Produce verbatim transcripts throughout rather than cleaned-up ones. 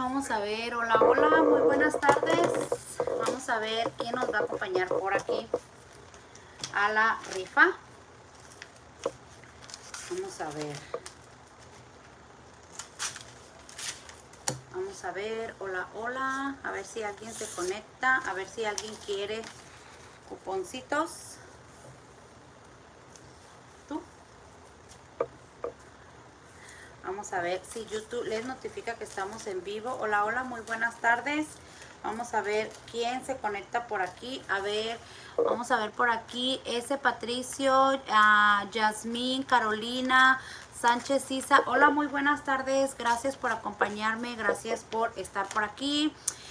vamos a ver. Hola, hola, muy buenas tardes. Vamos a ver quién nos va a acompañar por aquí a la rifa. Vamos a ver. Vamos a ver. Hola, hola. A ver si alguien se conecta. A ver si alguien quiere cuponcitos. ¿Tú? Vamos a ver si YouTube les notifica que estamos en vivo. Hola, hola, muy buenas tardes. Vamos a ver quién se conecta por aquí. A ver, vamos a ver por aquí. Ese Patricio, uh, Yasmín, Carolina, Sánchez Isa. Hola, muy buenas tardes. Gracias por acompañarme. Gracias por estar por aquí.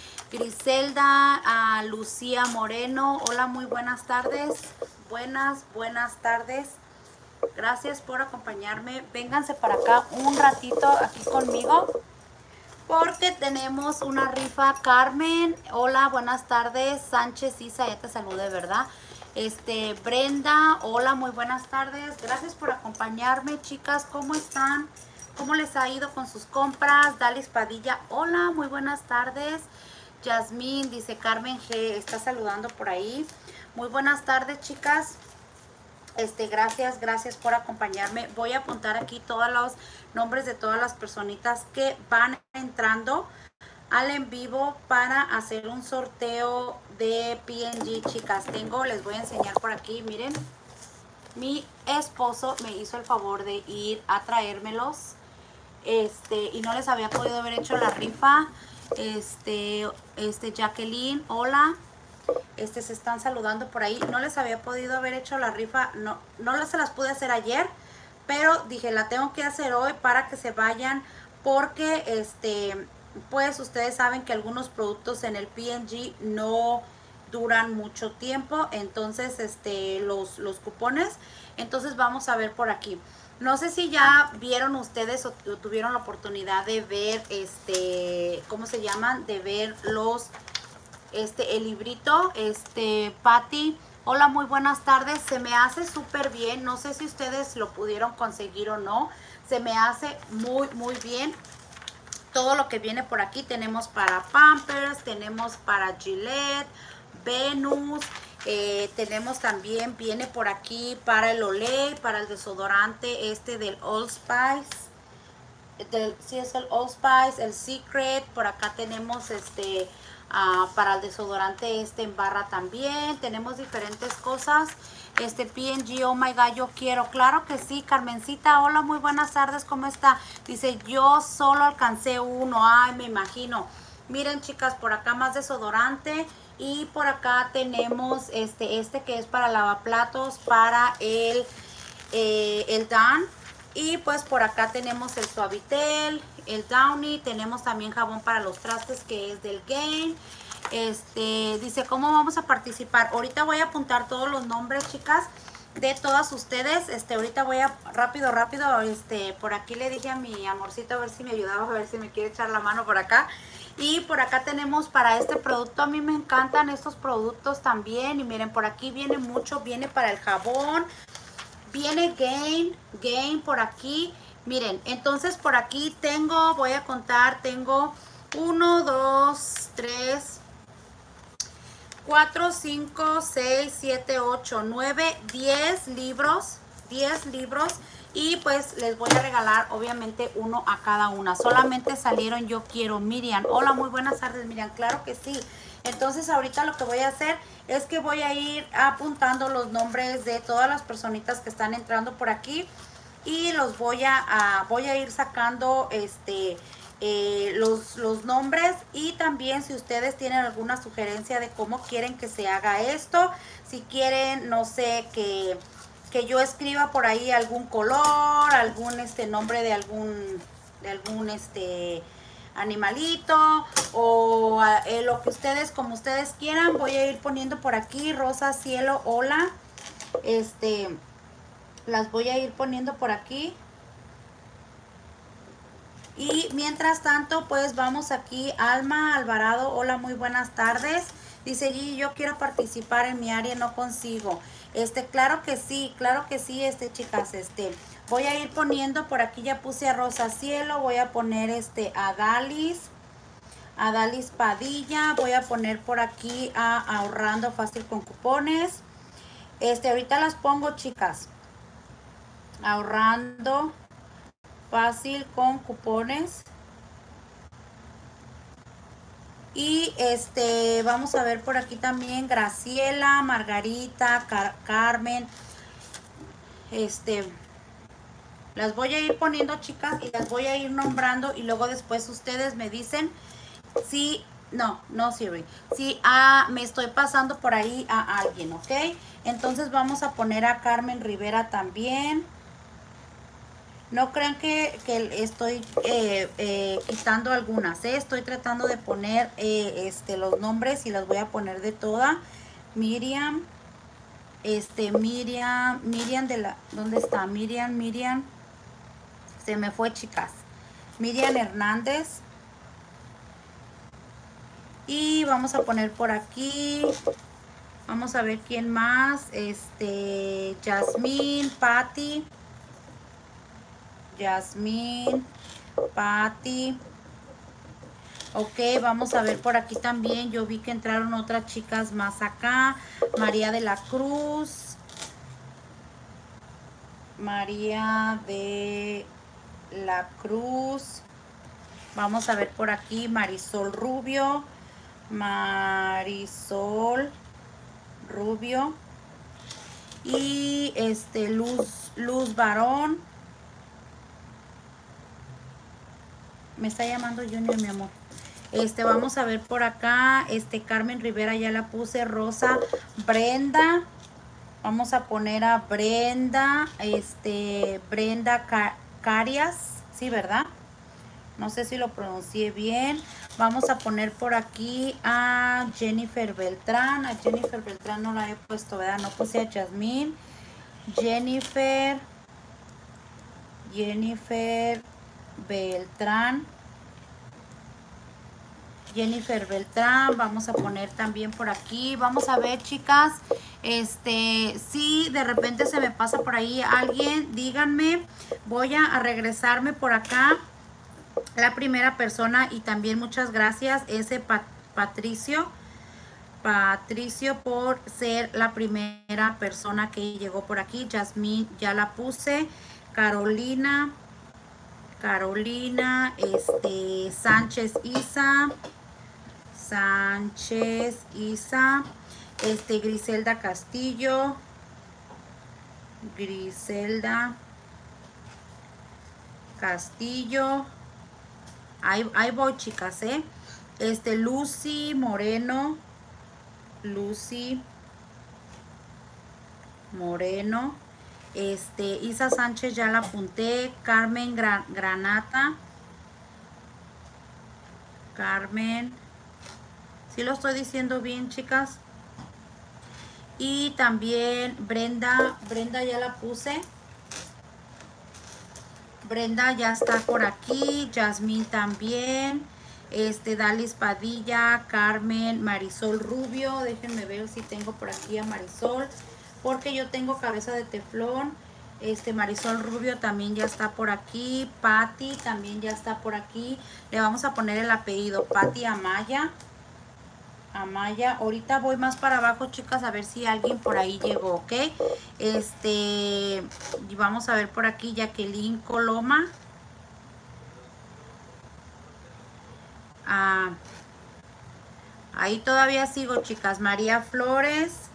Griselda, uh, Lucía Moreno. Hola, muy buenas tardes. Buenas, buenas tardes. Gracias por acompañarme. Vénganse para acá un ratito aquí conmigo, porque tenemos una rifa. Carmen, hola, buenas tardes. Sánchez Isa, ya te saludé, ¿verdad? Este, Brenda, hola, muy buenas tardes. Gracias por acompañarme, chicas. ¿Cómo están? ¿Cómo les ha ido con sus compras? Dalis Padilla, hola, muy buenas tardes. Yasmín, dice Carmen G, está saludando por ahí. Muy buenas tardes, chicas. Este, gracias, gracias por acompañarme. Voy a apuntar aquí todos los nombres de todas las personitas que van entrando al en vivo para hacer un sorteo de P N G, chicas. Tengo, les voy a enseñar por aquí, miren. Mi esposo me hizo el favor de ir a traérmelos. Este, y no les había podido haber hecho la rifa. Este, este, Jacqueline, hola. Este, se están saludando por ahí. No les había podido haber hecho la rifa, no, no se las pude hacer ayer, pero dije, la tengo que hacer hoy para que se vayan, porque este, pues ustedes saben que algunos productos en el P N G no duran mucho tiempo, entonces este, los, los cupones, entonces vamos a ver por aquí. No sé si ya vieron ustedes o tuvieron la oportunidad de ver, este, ¿cómo se llaman? De ver los... Este, el librito, este, Patty, hola, muy buenas tardes. Se me hace súper bien. No sé si ustedes lo pudieron conseguir o no. Se me hace muy, muy bien. Todo lo que viene por aquí. Tenemos para Pampers, tenemos para Gillette, Venus. Eh, tenemos también, viene por aquí para el Olay, para el desodorante este del Old Spice. Del, sí, es el Old Spice, el Secret. Por acá tenemos este... Uh, para el desodorante este en barra también. Tenemos diferentes cosas. Este P N G, oh my god, yo quiero. Claro que sí, Carmencita, hola, muy buenas tardes, ¿cómo está? Dice, yo solo alcancé uno. Ay, me imagino. Miren, chicas, por acá más desodorante. Y por acá tenemos este, este que es para lavaplatos, para el, eh, el Dan. Y pues por acá tenemos el Suavitel, el Downy, tenemos también jabón para los trastes que es del Gain. Este, dice, ¿cómo vamos a participar? Ahorita voy a apuntar todos los nombres, chicas, de todas ustedes. Este, ahorita voy a, rápido, rápido, este, por aquí le dije a mi amorcito a ver si me ayudaba, a ver si me quiere echar la mano por acá. Y por acá tenemos para este producto, a mí me encantan estos productos también. Y miren, por aquí viene mucho, viene para el jabón. Viene Gain, Gain por aquí. Miren, entonces por aquí tengo, voy a contar, tengo uno, dos, tres, cuatro, cinco, seis, siete, ocho, nueve, diez libros, diez libros. Y pues les voy a regalar obviamente uno a cada una. Solamente salieron Yo Quiero. Miriam, hola, muy buenas tardes, Miriam. Claro que sí. Entonces ahorita lo que voy a hacer es que voy a ir apuntando los nombres de todas las personitas que están entrando por aquí. Y los voy a, a voy a ir sacando este eh, los, los nombres. Y también si ustedes tienen alguna sugerencia de cómo quieren que se haga esto. Si quieren, no sé, que... que yo escriba por ahí algún color, algún este nombre de algún de algún este animalito o eh, lo que ustedes como ustedes quieran. Voy a ir poniendo por aquí rosa, cielo, hola. Este las voy a ir poniendo por aquí. Y mientras tanto, pues vamos aquí. Alma Alvarado, hola, muy buenas tardes. Dice, y yo quiero participar en mi área, no consigo. Este, claro que sí, claro que sí, este, chicas, este, voy a ir poniendo por aquí, ya puse a Rosa Cielo, voy a poner este a Dalis. a Dalis Padilla. Voy a poner por aquí a Ahorrando Fácil con Cupones. Este, ahorita las pongo, chicas. Ahorrando Fácil con Cupones. Y este, vamos a ver por aquí también Graciela, Margarita, Car Carmen. Este, las voy a ir poniendo, chicas, y las voy a ir nombrando y luego después ustedes me dicen si, no, no Siri, si ah, me estoy pasando por ahí a alguien, ¿ok? Entonces vamos a poner a Carmen Rivera también. No crean que, que estoy eh, eh, quitando algunas, ¿eh? Estoy tratando de poner eh, este, los nombres y las voy a poner de toda. Miriam, este, Miriam, Miriam de la, ¿dónde está? Miriam, Miriam, se me fue, chicas. Miriam Hernández. Y vamos a poner por aquí, vamos a ver quién más, este, Yasmín, Patti. Yasmín, Patti. Ok, vamos a ver por aquí también. Yo vi que entraron otras chicas más acá. María de la Cruz. María de la Cruz. Vamos a ver por aquí Marisol Rubio. Marisol Rubio. Y este Luz, Luz Barón. Me está llamando Junior, mi amor. Este, vamos a ver por acá. Este, Carmen Rivera ya la puse. Rosa. Brenda. Vamos a poner a Brenda. Este, Brenda Carias. Sí, ¿verdad? No sé si lo pronuncié bien. Vamos a poner por aquí a Jennifer Beltrán. A Jennifer Beltrán no la he puesto, ¿verdad? No puse a Yasmín. Jennifer. Jennifer Beltrán. Jennifer Beltrán, vamos a poner también por aquí. Vamos a ver, chicas, este, si de repente se me pasa por ahí alguien, díganme. Voy a regresarme por acá. La primera persona, y también muchas gracias, ese Pat Patricio. Patricio por ser la primera persona que llegó por aquí. Yasmín ya la puse. Carolina. Carolina, este, Sánchez Isa. Sánchez Isa. Este, Griselda Castillo. Griselda Castillo. Ahí, ahí voy, chicas, ¿eh? Este, Lucy Moreno. Lucy Moreno. Este, Isa Sánchez ya la apunté. Carmen Gran Granata. Carmen. ¿Sí lo estoy diciendo bien, chicas? Y también Brenda. Brenda ya la puse. Brenda ya está por aquí. Yasmín también. Este, Dalis Padilla. Carmen. Marisol Rubio. Déjenme ver si tengo por aquí a Marisol. Porque yo tengo cabeza de teflón. Este, Marisol Rubio también ya está por aquí. Patti también ya está por aquí. Le vamos a poner el apellido. Patti Amaya. Amaya. Ahorita voy más para abajo, chicas, a ver si alguien por ahí llegó, ¿ok? Este, y vamos a ver por aquí Jacqueline Coloma. Ah, ahí todavía sigo, chicas. María Flores.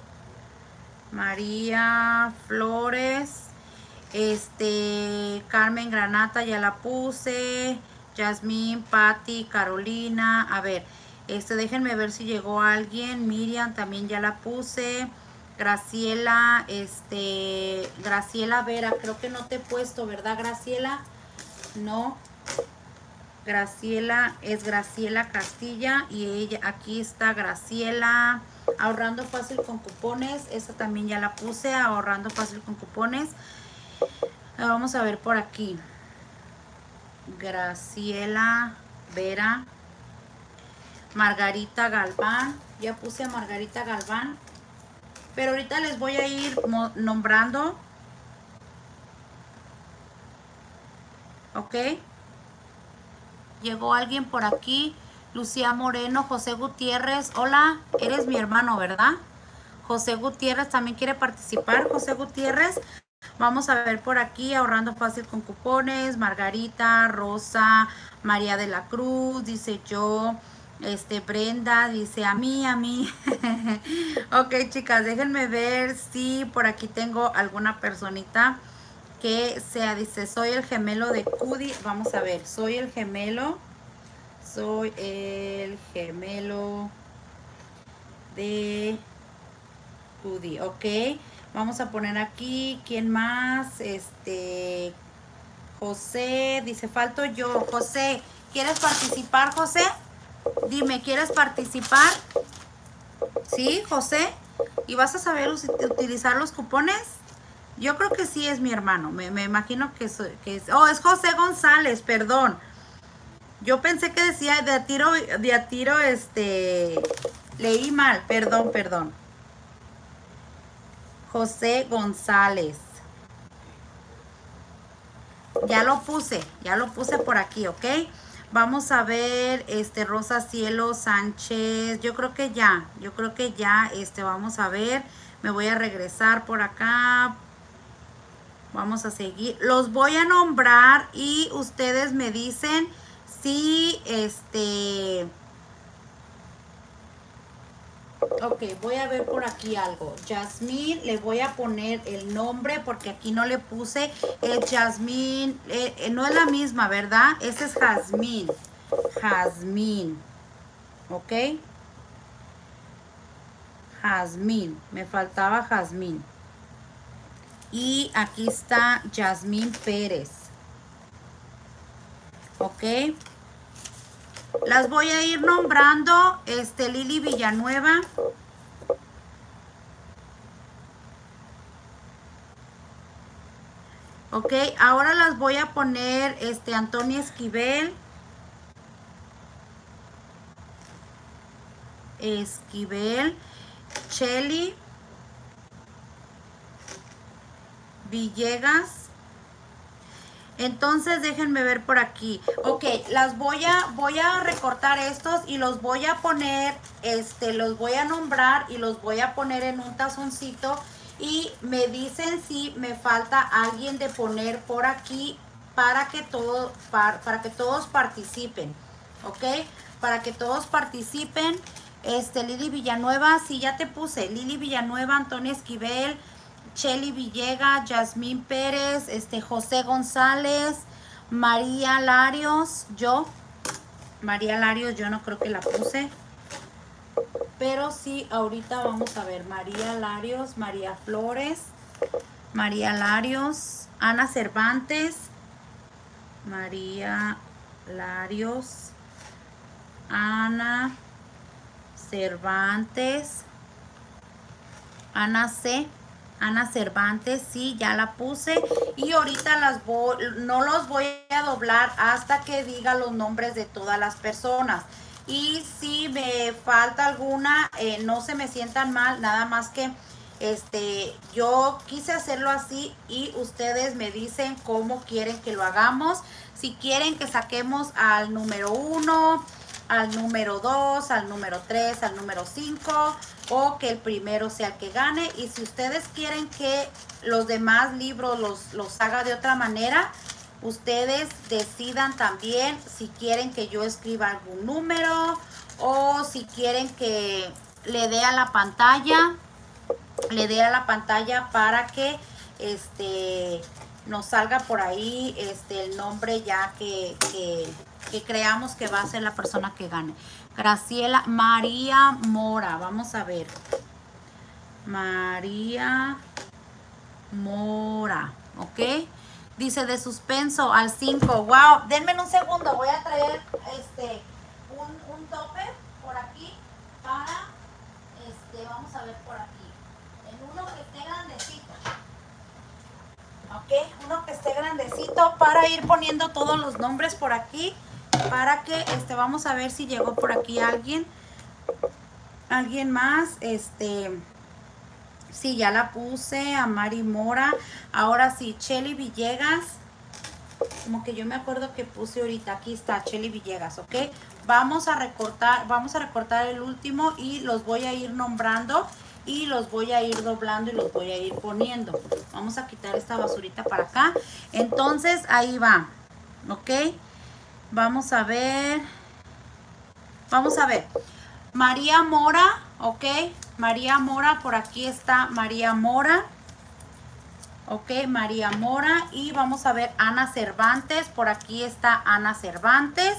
María Flores. Este, Carmen Granata ya la puse. Yasmín, Patti, Carolina. A ver, este, déjenme ver si llegó alguien. Miriam también ya la puse. Graciela, este, Graciela Vera, creo que no te he puesto, ¿verdad, Graciela? No. Graciela es Graciela Castilla y ella, aquí está Graciela. Ahorrando Fácil con Cupones, esa también ya la puse. Ahorrando Fácil con Cupones. Vamos a ver por aquí. Graciela Vera. Margarita Galván. Ya puse a Margarita Galván. Pero ahorita les voy a ir nombrando. ¿Ok? Llegó alguien por aquí. Lucía Moreno, José Gutiérrez, hola, eres mi hermano, ¿verdad? José Gutiérrez también quiere participar. José Gutiérrez, vamos a ver por aquí, ahorrando fácil con cupones. Margarita, Rosa, María de la Cruz, dice yo. Este, Brenda, dice a mí, a mí. Ok, chicas, déjenme ver si por aquí tengo alguna personita que sea, dice, soy el gemelo de Cudi. Vamos a ver, soy el gemelo. Soy el gemelo de Cudi, ok. Vamos a poner aquí, ¿quién más? Este, José, dice, falto yo. José, ¿quieres participar, José? Dime, ¿quieres participar? ¿Sí, José? ¿Y vas a saber utilizar los cupones? Yo creo que sí es mi hermano. Me, me imagino que, so, que es... Oh, es José González, perdón. Yo pensé que decía de a tiro, de a tiro, este... Leí mal, perdón, perdón. José González. Ya lo puse, ya lo puse por aquí, ¿ok? Vamos a ver, este, Rosa Cielo Sánchez. Yo creo que ya, yo creo que ya, este, vamos a ver. Me voy a regresar por acá. Vamos a seguir. Los voy a nombrar y ustedes me dicen si, este... Ok, voy a ver por aquí algo. Yasmín, le voy a poner el nombre porque aquí no le puse. Es Yasmín, eh, eh, no es la misma, ¿verdad? Ese es Jazmín. Jazmín. ¿Ok? Jazmín. Me faltaba Jazmín. Y aquí está Yasmín Pérez. ¿Ok? Las voy a ir nombrando. Este, Lili Villanueva. Ok, ahora las voy a poner, este, Antonia Esquivel. Esquivel. Cheli. Villegas. Entonces déjenme ver por aquí. Ok, las voy a, voy a recortar estos y los voy a poner, este, los voy a nombrar y los voy a poner en un tazoncito. Y me dicen si me falta alguien de poner por aquí para que, todo, para, para que todos participen. ¿Ok? Para que todos participen. Este, Lili Villanueva, sí, ya te puse. Lili Villanueva, Antonio Esquivel, Cheli Villegas, Yasmín Pérez, este, José González, María Larios, yo. María Larios, yo no creo que la puse. Pero sí, ahorita vamos a ver. María Larios, María Flores, María Larios, Ana Cervantes, María Larios, Ana Cervantes, Ana C. Ana Cervantes, sí, ya la puse. Y ahorita las voy, no los voy a doblar hasta que diga los nombres de todas las personas. Y si me falta alguna, eh, no se me sientan mal, nada más que este, yo quise hacerlo así y ustedes me dicen cómo quieren que lo hagamos. Si quieren que saquemos al número uno, al número dos, al número tres, al número cinco, o que el primero sea el que gane. Y si ustedes quieren que los demás libros los, los haga de otra manera, ustedes decidan también si quieren que yo escriba algún número o si quieren que le dé a la pantalla, le dé a la pantalla para que este nos salga por ahí este el nombre ya que, que, que creamos que va a ser la persona que gane. Graciela María Mora, vamos a ver. María Mora, ¿ok? Dice de suspenso al cinco. Wow, denme un segundo, voy a traer este un, un tope por aquí para este, vamos a ver por aquí. En uno que esté grandecito. Ok, uno que esté grandecito para ir poniendo todos los nombres por aquí. Para que este vamos a ver si llegó por aquí alguien. Alguien más. Este. Sí, ya la puse a Mari Mora. Ahora sí, Cheli Villegas. Como que yo me acuerdo que puse ahorita. Aquí está Cheli Villegas, ¿ok? Vamos a recortar, vamos a recortar el último y los voy a ir nombrando y los voy a ir doblando y los voy a ir poniendo. Vamos a quitar esta basurita para acá. Entonces ahí va, ¿ok? Vamos a ver, vamos a ver. María Mora, ¿ok? María Mora, por aquí está María Mora. Ok, María Mora. Y vamos a ver Ana Cervantes, por aquí está Ana Cervantes.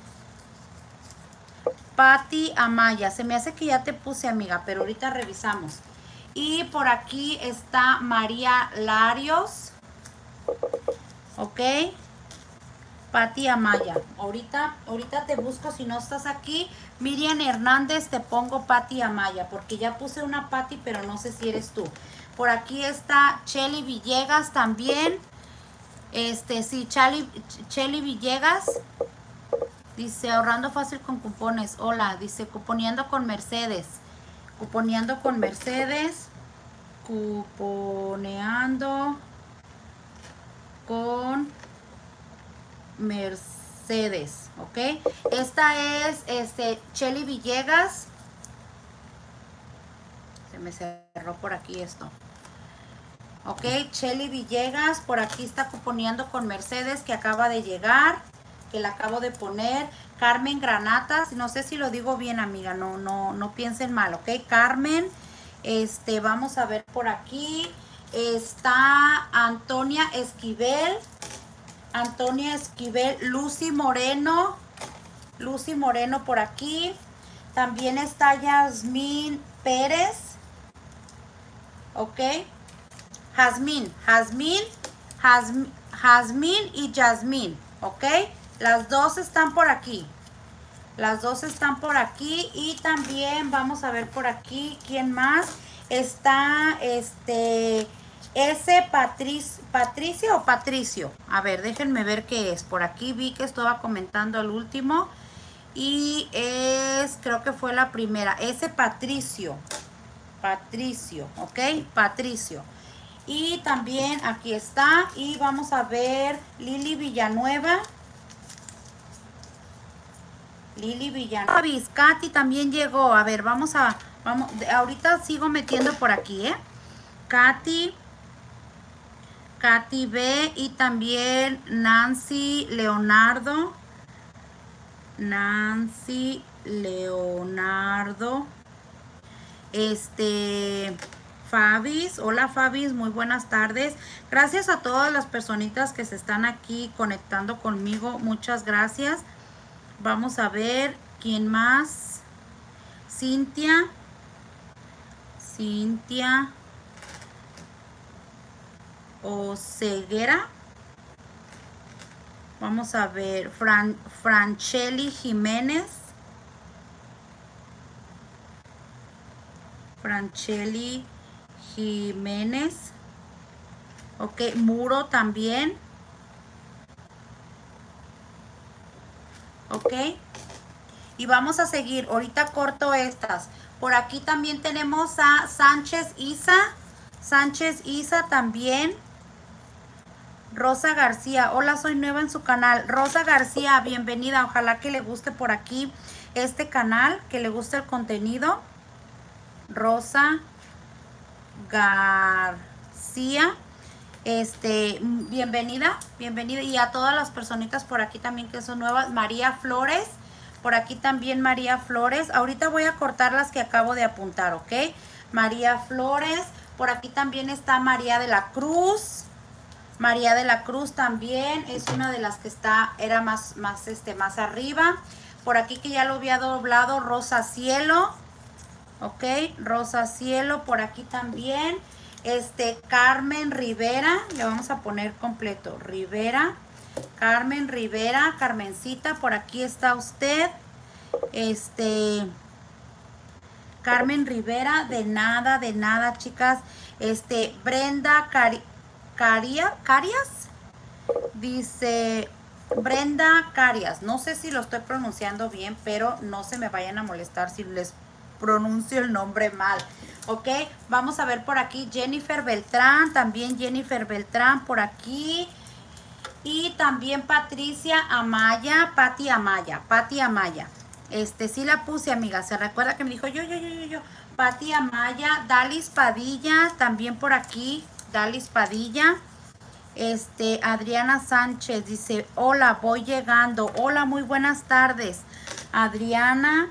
Patti Amaya, se me hace que ya te puse, amiga, pero ahorita revisamos. Y por aquí está María Larios. Ok. Patti Amaya. Ahorita, ahorita te busco si no estás aquí. Miriam Hernández, te pongo Patti Amaya, porque ya puse una Patti, pero no sé si eres tú. Por aquí está Chely Villegas también. Este, sí, Chely, Chely Villegas. Dice, ahorrando fácil con cupones. Hola, dice, cuponeando con Mercedes. Cuponeando con Mercedes. Cuponeando con Mercedes. Ok. Esta es este Chely Villegas. Se me cerró por aquí esto. Ok, Chely Villegas. Por aquí está cuponeando con Mercedes, que acaba de llegar, que la acabo de poner. Carmen Granatas, no sé si lo digo bien, amiga, no, no, no piensen mal, ok. Carmen, este, vamos a ver por aquí. Está Antonia Esquivel. Antonia Esquivel, Lucy Moreno. Lucy Moreno por aquí. También está Yasmín Pérez. Ok. Jazmín, Jazmín, Jazmín, Jazmín y Yasmín, ok. Las dos están por aquí. Las dos están por aquí. Y también vamos a ver por aquí quién más. Está este ese Patricio, Patricio o Patricio. A ver, déjenme ver qué es. Por aquí vi que estaba comentando el último. Y es, creo que fue la primera. Ese Patricio. Patricio, ok. Patricio. Y también aquí está. Y vamos a ver Lili Villanueva. Lili Villanueva. Katy también llegó. A ver, vamos a... vamos. Ahorita sigo metiendo por aquí, ¿eh? Katy. Katy B. Y también Nancy Leonardo. Nancy Leonardo. Este... Fabis, hola Fabis, muy buenas tardes. Gracias a todas las personitas que se están aquí conectando conmigo. Muchas gracias. Vamos a ver quién más. Cintia. Cintia Oseguera. Vamos a ver. Fran, Francheli Jiménez. Francheli Jiménez. Ok, Muro también. Ok. Y vamos a seguir. Ahorita corto estas. Por aquí también tenemos a Sánchez Isa. Sánchez Isa también. Rosa García. Hola, soy nueva en su canal. Rosa García, bienvenida. Ojalá que le guste por aquí este canal, que le guste el contenido. Rosa García, este, bienvenida, bienvenida. Y a todas las personitas por aquí también que son nuevas. María Flores, por aquí también María Flores. Ahorita voy a cortar las que acabo de apuntar, ¿ok? María Flores, por aquí también está María de la Cruz. María de la Cruz también es una de las que está, era más, más, este, más arriba. Por aquí que ya lo había doblado, Rosa Cielo. Ok, Rosa Cielo, por aquí también. Este, Carmen Rivera, le vamos a poner completo. Rivera, Carmen Rivera, Carmencita, por aquí está usted. Este, Carmen Rivera, de nada, de nada, chicas. Este, Brenda Cari, Caria, Carias, dice Brenda Carias. No sé si lo estoy pronunciando bien, pero no se me vayan a molestar si les pronuncio el nombre mal. Ok, vamos a ver por aquí Jennifer Beltrán, también Jennifer Beltrán por aquí. Y también Patricia Amaya, Patti Amaya, Patti Amaya. Este, sí la puse, amiga. Se recuerda que me dijo yo, yo, yo, yo, yo. Pati Amaya, Dalis Padilla, también por aquí. Dalis Padilla. Este, Adriana Sánchez dice, hola, voy llegando. Hola, muy buenas tardes. Adriana,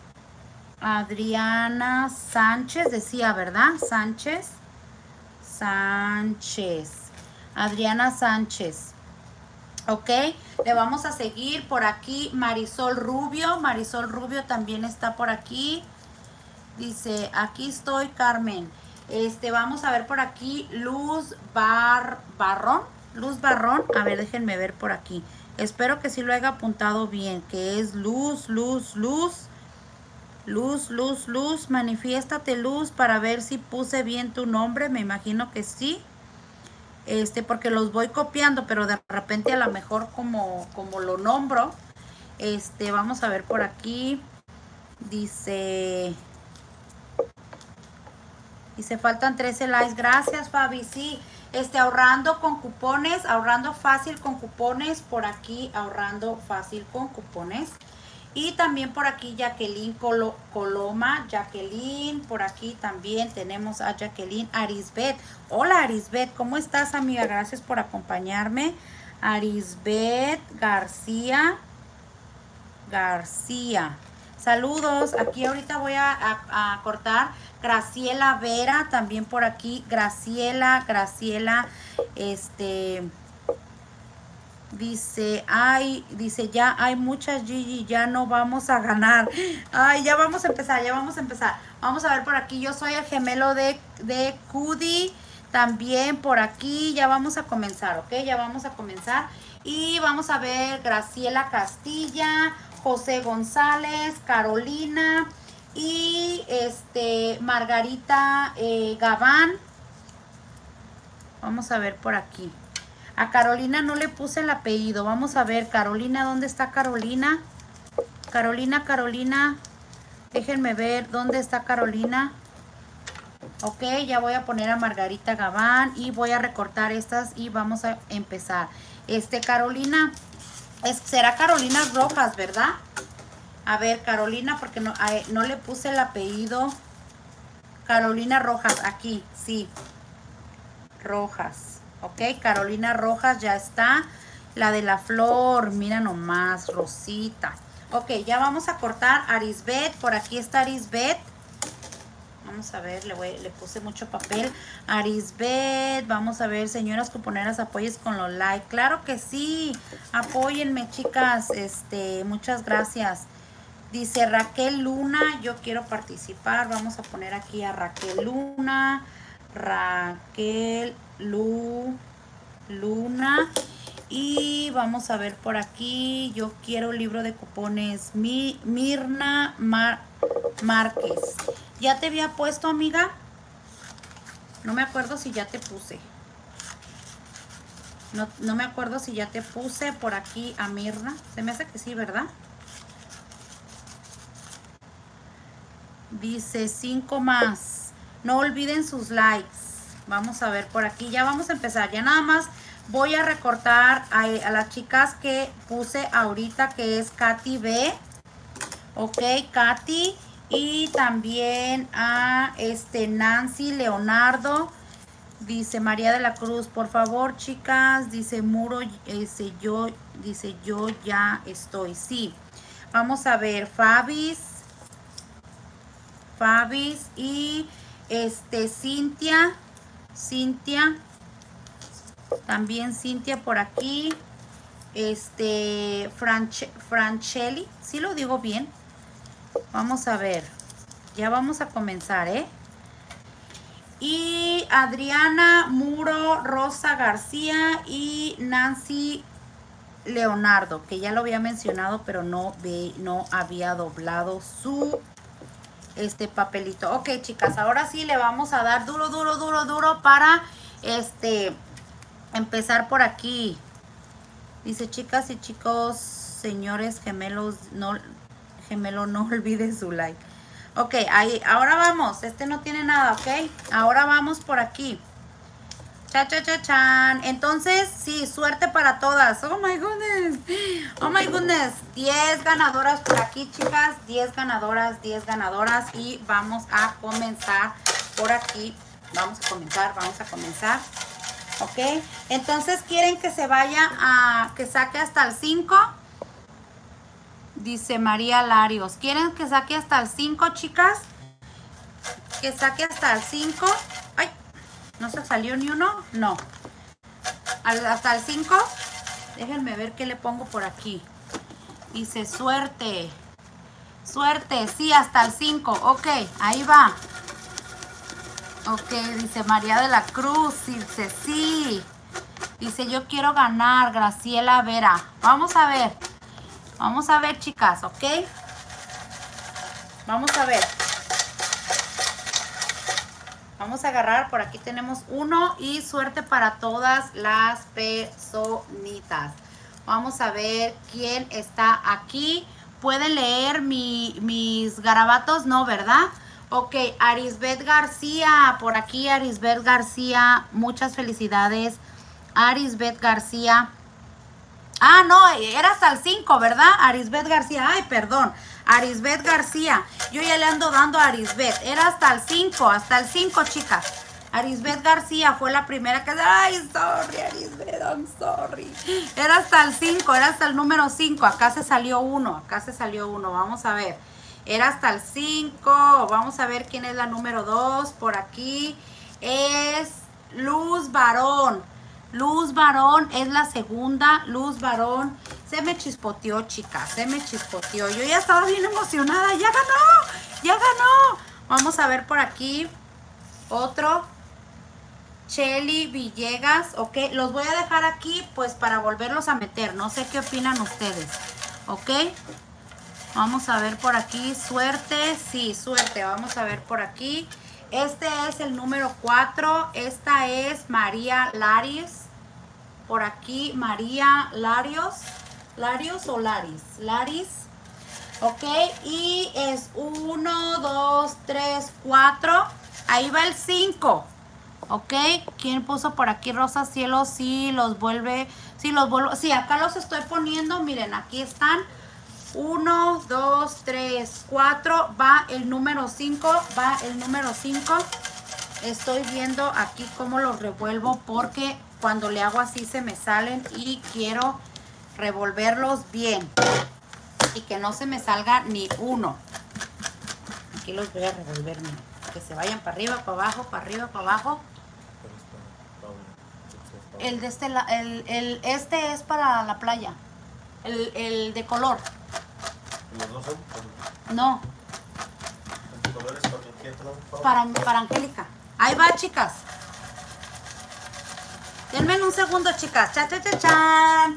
Adriana Sánchez, decía, ¿verdad? Sánchez. Sánchez. Adriana Sánchez. Ok, le vamos a seguir por aquí. Marisol Rubio. Marisol Rubio también está por aquí. Dice, aquí estoy, Carmen. Este, vamos a ver por aquí. Luz Bar, Barrón. Luz Barrón. A ver, déjenme ver por aquí. Espero que sí lo haya apuntado bien. Que es Luz, Luz, Luz. Luz, Luz, Luz. Manifiéstate, Luz, para ver si puse bien tu nombre. Me imagino que sí. Este, porque los voy copiando, pero de repente a lo mejor como, como lo nombro. Este, vamos a ver por aquí. Dice... Dice, faltan trece likes. Gracias, Fabi. Sí, este, ahorrando con cupones, ahorrando fácil con cupones. Por aquí, ahorrando fácil con cupones. Y también por aquí, Jacqueline Colo, Coloma. Jacqueline, por aquí también tenemos a Jacqueline Arisbet. Hola, Arisbet. ¿Cómo estás, amiga? Gracias por acompañarme. Arisbet García. García. Saludos. Aquí ahorita voy a, a, a cortar. Graciela Vera, también por aquí. Graciela, Graciela, este, dice, ay, dice, ya hay muchas Gigi, ya no vamos a ganar. Ay, ya vamos a empezar, ya vamos a empezar. Vamos a ver por aquí, yo soy el gemelo de, de Cudi, también por aquí, ya vamos a comenzar, ¿ok? Ya vamos a comenzar. Y vamos a ver Graciela Castilla, José González, Carolina... Y este Margarita eh, Gabán. Vamos a ver por aquí. A Carolina no le puse el apellido. Vamos a ver, Carolina, ¿dónde está Carolina? Carolina, Carolina. Déjenme ver dónde está Carolina. Ok, ya voy a poner a Margarita Gabán. Y voy a recortar estas y vamos a empezar. Este, Carolina. Es, será Carolina Rojas, ¿verdad? A ver, Carolina, porque no, a, no le puse el apellido. Carolina Rojas, aquí, sí. Rojas, ok. Carolina Rojas ya está. La de la flor, mira nomás, Rosita. Ok, ya vamos a cortar Arisbet. Por aquí está Arisbet. Vamos a ver, le, voy, le puse mucho papel. Arisbet, vamos a ver, señoras cuponeras, apoyes con los likes. Claro que sí, apóyenme, chicas. Este, muchas gracias. Dice Raquel Luna, yo quiero participar. Vamos a poner aquí a Raquel Luna. Raquel Lu, Luna. Y vamos a ver por aquí. Yo quiero libro de cupones. Mi, Mirna Mar, Márquez. ¿Ya te había puesto, amiga? No me acuerdo si ya te puse. No, no me acuerdo si ya te puse por aquí a Mirna. Se me hace que sí, ¿verdad? Dice cinco más. No olviden sus likes. Vamos a ver por aquí. Ya vamos a empezar. Ya nada más voy a recortar a, a las chicas que puse ahorita, que es Katy B. Ok, Katy. Y también a este Nancy Leonardo. Dice María de la Cruz. Por favor, chicas. Dice Muro. Dice yo. Dice yo ya estoy. Sí. Vamos a ver. Fabis. Fabis y este Cintia, Cintia, también Cintia por aquí, este Franche, Franchelli, ¿sí lo digo bien? Vamos a ver, ya vamos a comenzar, ¿eh? Y Adriana Muro, Rosa García y Nancy Leonardo, que ya lo había mencionado, pero no, ve, no había doblado su este papelito. Ok, chicas, ahora sí le vamos a dar duro, duro, duro, duro para este empezar por aquí. Dice, chicas y chicos, señores gemelos, no gemelo, no olviden su like. Ok, ahí, ahora vamos. Este no tiene nada, ok. Ahora vamos por aquí. Cha, cha, cha, chan. Entonces, sí, suerte para todas. Oh my goodness. Oh my goodness. diez ganadoras por aquí, chicas. diez ganadoras, diez ganadoras. Y vamos a comenzar por aquí. Vamos a comenzar, vamos a comenzar. Ok. Entonces, ¿quieren que se vaya a, que saque hasta el cinco? Dice María Larios. ¿Quieren que saque hasta el cinco, chicas? Que saque hasta el cinco. Ay, ¿no se salió ni uno? No. Hasta el cinco. Déjenme ver qué le pongo por aquí. Dice suerte. Suerte, sí, hasta el cinco. Ok, ahí va. Ok, dice María de la Cruz. Dice sí. Dice yo quiero ganar. Graciela Vera. Vamos a ver. Vamos a ver, chicas, ok. Vamos a ver. Vamos a agarrar, por aquí tenemos uno y suerte para todas las personitas. Vamos a ver quién está aquí. ¿Pueden leer mi, mis garabatos? No, ¿verdad? Ok, Arisbet García, por aquí Arisbet García, muchas felicidades. Arisbet García. Ah, no, era hasta el cinco, ¿verdad? Arisbet García, ay, perdón. Arisbet García, yo ya le ando dando a Arisbet, era hasta el cinco, hasta el cinco, chicas. Arisbet García fue la primera que... Ay, sorry, Arisbet, I'm sorry. Era hasta el cinco, era hasta el número cinco, acá se salió uno, acá se salió uno, vamos a ver. Era hasta el cinco, vamos a ver quién es la número dos, por aquí es Luz Barón. Luz Barón es la segunda, Luz Barón. Se me chispoteó, chicas, se me chispoteó. Yo ya estaba bien emocionada, ya ganó, ya ganó. Vamos a ver por aquí otro. Chely Villegas, ok. Los voy a dejar aquí pues para volverlos a meter. No sé qué opinan ustedes, ok. Vamos a ver por aquí, suerte, sí, suerte. Vamos a ver por aquí. Este es el número cuatro, esta es María Laris. Por aquí María Larios, Larios o Laris, Laris, ok, y es uno, dos, tres, cuatro, ahí va el cinco, ok. ¿Quién puso por aquí Rosa Cielo? Sí, los vuelve, sí, los vuelvo, sí, acá los estoy poniendo, miren, aquí están, uno, dos, tres, cuatro, va el número cinco, va el número cinco. Estoy viendo aquí cómo los revuelvo porque cuando le hago así se me salen y quiero revolverlos bien y que no se me salga ni uno. Aquí los voy a revolver, miren, que se vayan para arriba, para abajo, para arriba, para abajo. El de este, el, el, este es para la playa, el, el de color. ¿Los dos son? No. Para, para Angélica. Ahí va, chicas. Denme un segundo, chicas. Cha, cha, cha, chan.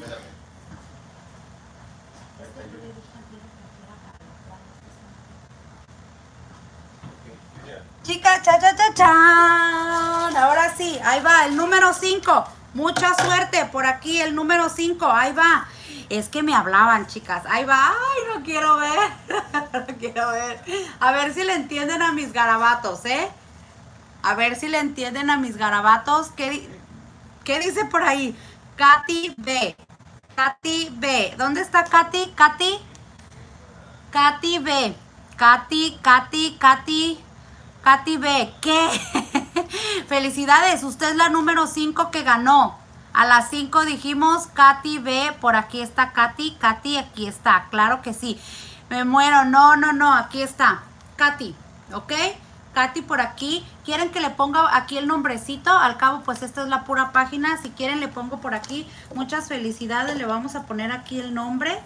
Chicas, cha, cha, cha, chan. Ahora sí, ahí va, el número cinco. Mucha suerte por aquí, el número cinco. Ahí va. Es que me hablaban, chicas. Ahí va. Ay, no quiero ver. No quiero ver. A ver si le entienden a mis garabatos, ¿eh? A ver si le entienden a mis garabatos. ¿Qué, qué dice por ahí? Katy B. Katy B. ¿Dónde está Katy? Katy. Katy B. Katy, Katy, Katy. Katy B. ¿Qué? Felicidades. Usted es la número cinco que ganó. A las cinco dijimos Katy B. Por aquí está Katy. Katy, aquí está. Claro que sí. Me muero. No, no, no. Aquí está. Katy. ¿Ok? Katy por aquí. ¿Quieren que le ponga aquí el nombrecito? Al cabo, pues esta es la pura página. Si quieren, le pongo por aquí. Muchas felicidades. Le vamos a poner aquí el nombre.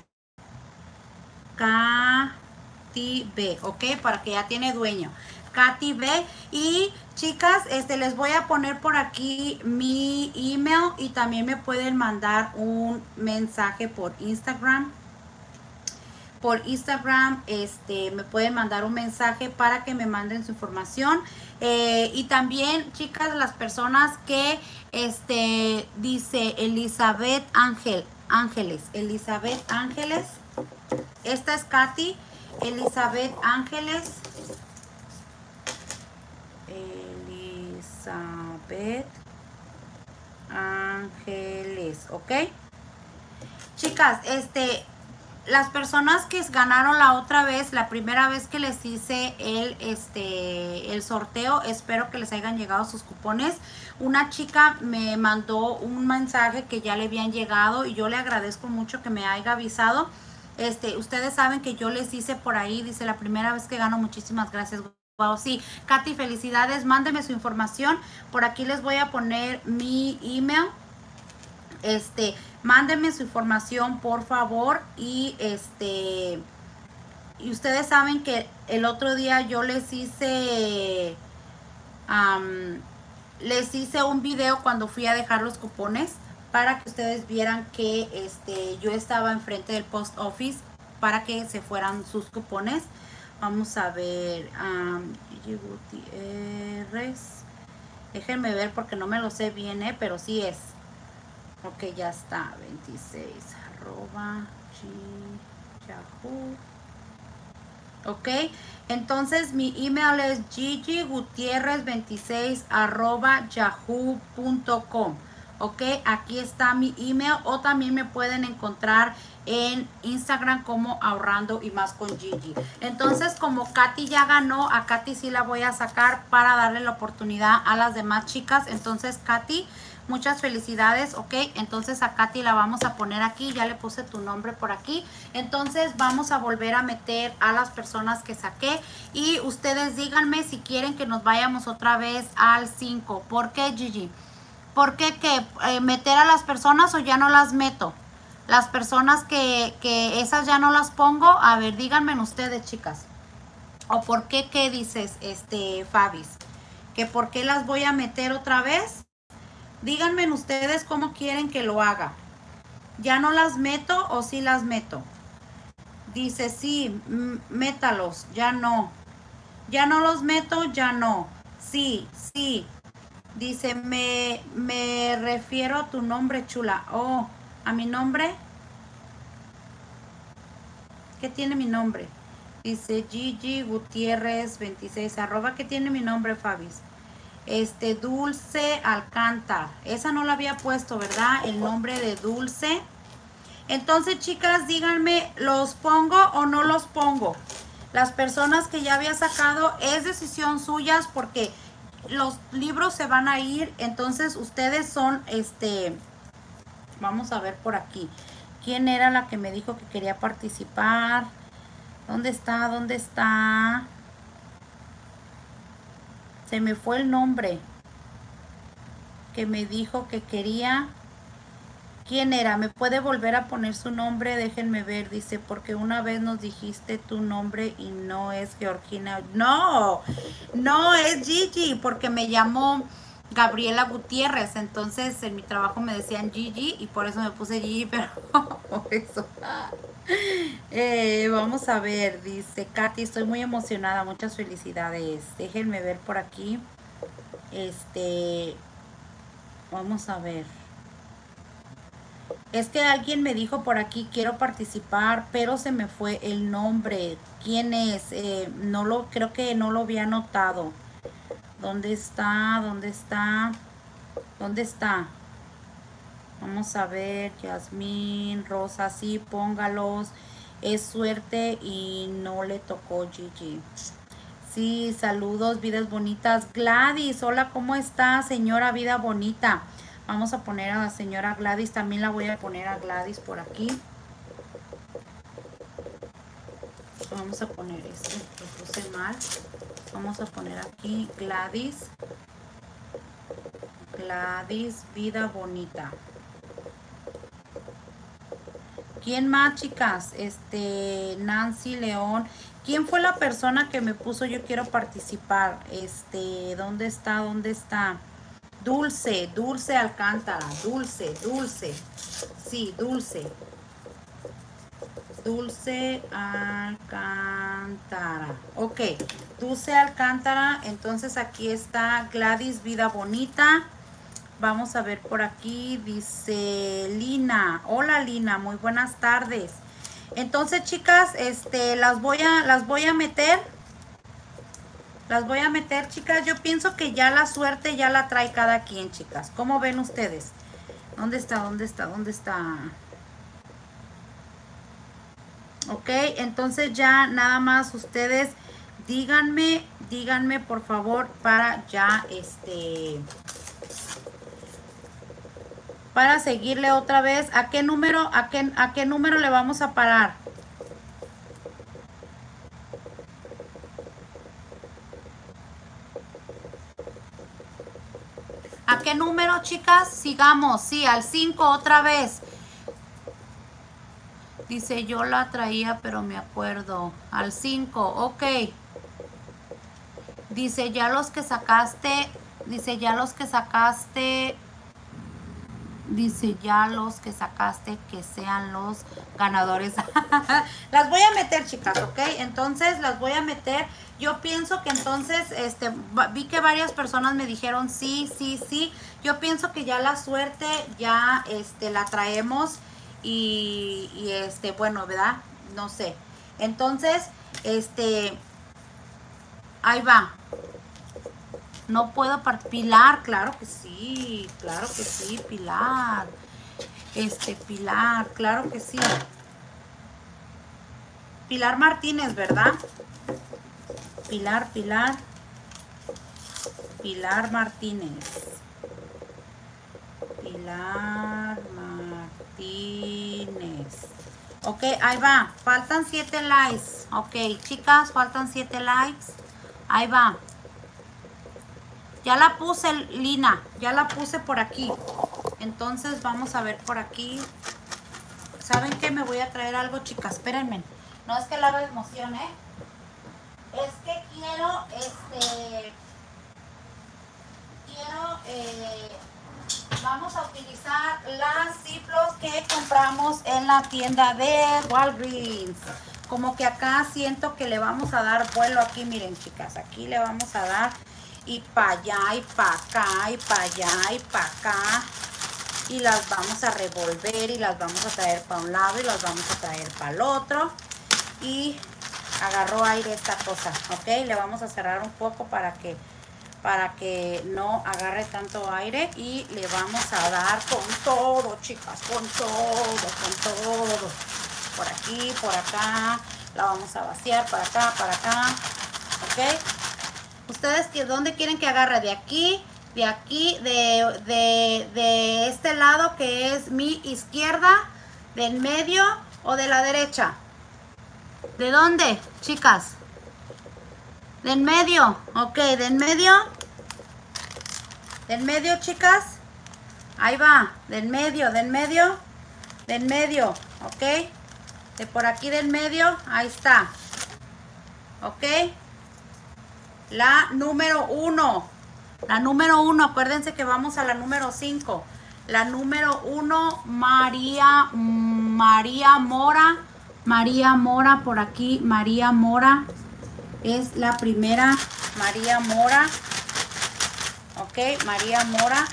Katy B. ¿Ok? Para que ya tiene dueño. Katy B. Y chicas, este les voy a poner por aquí mi email y también me pueden mandar un mensaje por Instagram. Por Instagram, este, me pueden mandar un mensaje para que me manden su información. Eh, y también, chicas, las personas que, este, dice Elizabeth Ángel, Ángeles, Elizabeth Ángeles. Esta es Katy, Elizabeth Ángeles. Elizabeth Ángeles, ¿ok? Chicas, este, las personas que ganaron la otra vez, la primera vez que les hice el, este, el sorteo, espero que les hayan llegado sus cupones. Una chica me mandó un mensaje que ya le habían llegado y yo le agradezco mucho que me haya avisado. Este, ustedes saben que yo les hice por ahí, dice, la primera vez que gano, muchísimas gracias. Wow, sí, Katy, felicidades, mándeme su información. Por aquí les voy a poner mi email. Este, mándenme su información, por favor. Y este, y ustedes saben que el otro día yo les hice, um, les hice un video cuando fui a dejar los cupones para que ustedes vieran que este, yo estaba enfrente del post office para que se fueran sus cupones. Vamos a ver, um, Gigi Gutiérrez. Déjenme ver porque no me lo sé bien, ¿eh? Pero sí es. Ok, ya está. veintiséis arroba Yahoo. Ok, entonces mi email es Gigi Gutiérrez veintiséis arroba yahoo punto com. Ok, aquí está mi email, o también me pueden encontrar en Instagram como Ahorrando y Más con Gigi. Entonces, como Katy ya ganó, a Katy sí la voy a sacar para darle la oportunidad a las demás chicas. Entonces, Katy, muchas felicidades, ok. Entonces a Katy la vamos a poner aquí, ya le puse tu nombre por aquí. Entonces vamos a volver a meter a las personas que saqué. Y ustedes díganme si quieren que nos vayamos otra vez al cinco. ¿Por qué, Gigi? ¿Por qué que eh, meter a las personas o ya no las meto? Las personas que, que esas ya no las pongo. A ver, díganme ustedes, chicas. ¿O por qué, qué dices, este, Fabis? ¿Que por qué las voy a meter otra vez? Díganme ustedes cómo quieren que lo haga. ¿Ya no las meto o sí las meto? Dice, sí, métalos, ya no. Ya no los meto, ya no. Sí, sí. Dice, me, me refiero a tu nombre, chula. Oh, ¿a mi nombre? ¿Qué tiene mi nombre? Dice Gigi Gutiérrez veintiséis, arroba. ¿Qué tiene mi nombre, Fabis? Este, Dulce Alcántara. Esa no la había puesto, ¿verdad? El nombre de Dulce. Entonces, chicas, díganme, ¿los pongo o no los pongo? Las personas que ya había sacado, es decisión suyas porque los libros se van a ir. Entonces, ustedes son, este, vamos a ver por aquí. ¿Quién era la que me dijo que quería participar? ¿Dónde está? ¿Dónde está? Se me fue el nombre que me dijo que quería. ¿Quién era? ¿Me puede volver a poner su nombre? Déjenme ver. Dice, porque una vez nos dijiste tu nombre y no es Georgina. No, no es Gigi, porque me llamó Gabriela Gutiérrez. Entonces en mi trabajo me decían Gigi y por eso me puse Gigi, pero por eso. Eh, vamos a ver, dice Katy, estoy muy emocionada, muchas felicidades. Déjenme ver por aquí. Este, vamos a ver. Es que alguien me dijo por aquí, quiero participar, pero se me fue el nombre. ¿Quién es? Eh, no lo, creo que no lo había notado. ¿Dónde está? ¿Dónde está? ¿Dónde está? Vamos a ver, Yasmín, Rosa, sí, póngalos. Es suerte y no le tocó Gigi. Sí, saludos, vidas bonitas. Gladys, hola, ¿cómo está, señora Vida Bonita? Vamos a poner a la señora Gladys, también la voy a poner a Gladys por aquí. Vamos a poner esto, lo puse mal. Vamos a poner aquí Gladys. Gladys, Vida Bonita. ¿Quién más, chicas? Este, Nancy León. ¿Quién fue la persona que me puso yo quiero participar? Este, ¿dónde está? ¿Dónde está? Dulce, Dulce Alcántara. Dulce, Dulce. Sí, Dulce. Dulce Alcántara. Ok, Dulce Alcántara. Entonces aquí está Gladys Vida Bonita. Vamos a ver por aquí, dice Lina. Hola Lina, muy buenas tardes. Entonces, chicas, este, las voy a, las voy a meter. Las voy a meter, chicas. Yo pienso que ya la suerte ya la trae cada quien, chicas. ¿Cómo ven ustedes? ¿Dónde está? ¿Dónde está? ¿Dónde está? Ok, entonces ya nada más ustedes díganme, díganme por favor para ya este, para seguirle otra vez. ¿A qué número, a qué, a qué número le vamos a parar? ¿A qué número, chicas? Sigamos, sí, al cinco otra vez. Dice, yo la traía, pero me acuerdo. Al cinco, ok. Dice, ya los que sacaste, dice, ya los que sacaste, dice, ya los que sacaste que sean los ganadores. Las voy a meter, chicas, ok. Entonces, las voy a meter. Yo pienso que entonces, este, vi que varias personas me dijeron sí, sí, sí. Yo pienso que ya la suerte ya, este, la traemos. Y, y este, bueno, ¿verdad? No sé. Entonces, este, ahí va. No puedo par Pilar, claro que sí, claro que sí, Pilar. Este, Pilar, claro que sí. Pilar Martínez, ¿verdad? Pilar, Pilar. Pilar Martínez. Pilar Martínez. Ok, ahí va. Faltan siete likes. Ok, chicas, faltan siete likes. Ahí va. Ya la puse, Lina. Ya la puse por aquí. Entonces vamos a ver por aquí. ¿Saben qué? Me voy a traer algo, chicas. Espérenme. No es que la haga de emoción, ¿eh? Es que quiero, este... Quiero, eh... vamos a utilizar las Ziplocs que compramos en la tienda de Walgreens. Como que acá siento que le vamos a dar vuelo aquí, miren, chicas. Aquí le vamos a dar y para allá y para acá y para allá y para acá. Y las vamos a revolver y las vamos a traer para un lado y las vamos a traer para el otro. Y agarró aire esta cosa, ¿ok? Le vamos a cerrar un poco para que... para que no agarre tanto aire y le vamos a dar con todo, chicas, con todo, con todo. Por aquí, por acá, la vamos a vaciar para acá, para acá, ¿ok? ¿Ustedes que dónde quieren que agarre? ¿De aquí? ¿De aquí? De, de, de este lado que es mi izquierda? ¿Del medio o de la derecha? ¿De dónde, chicas? ¿Del medio? Ok, ¿del medio? ¿Del medio, chicas? Ahí va, del medio, del medio, del medio, ¿ok? De por aquí del medio, ahí está. ¿Ok? La número uno. La número uno, acuérdense que vamos a la número cinco. La número uno, María, María Mora. María Mora, por aquí, María Mora. Es la primera, María Mora. Ok, María Mora.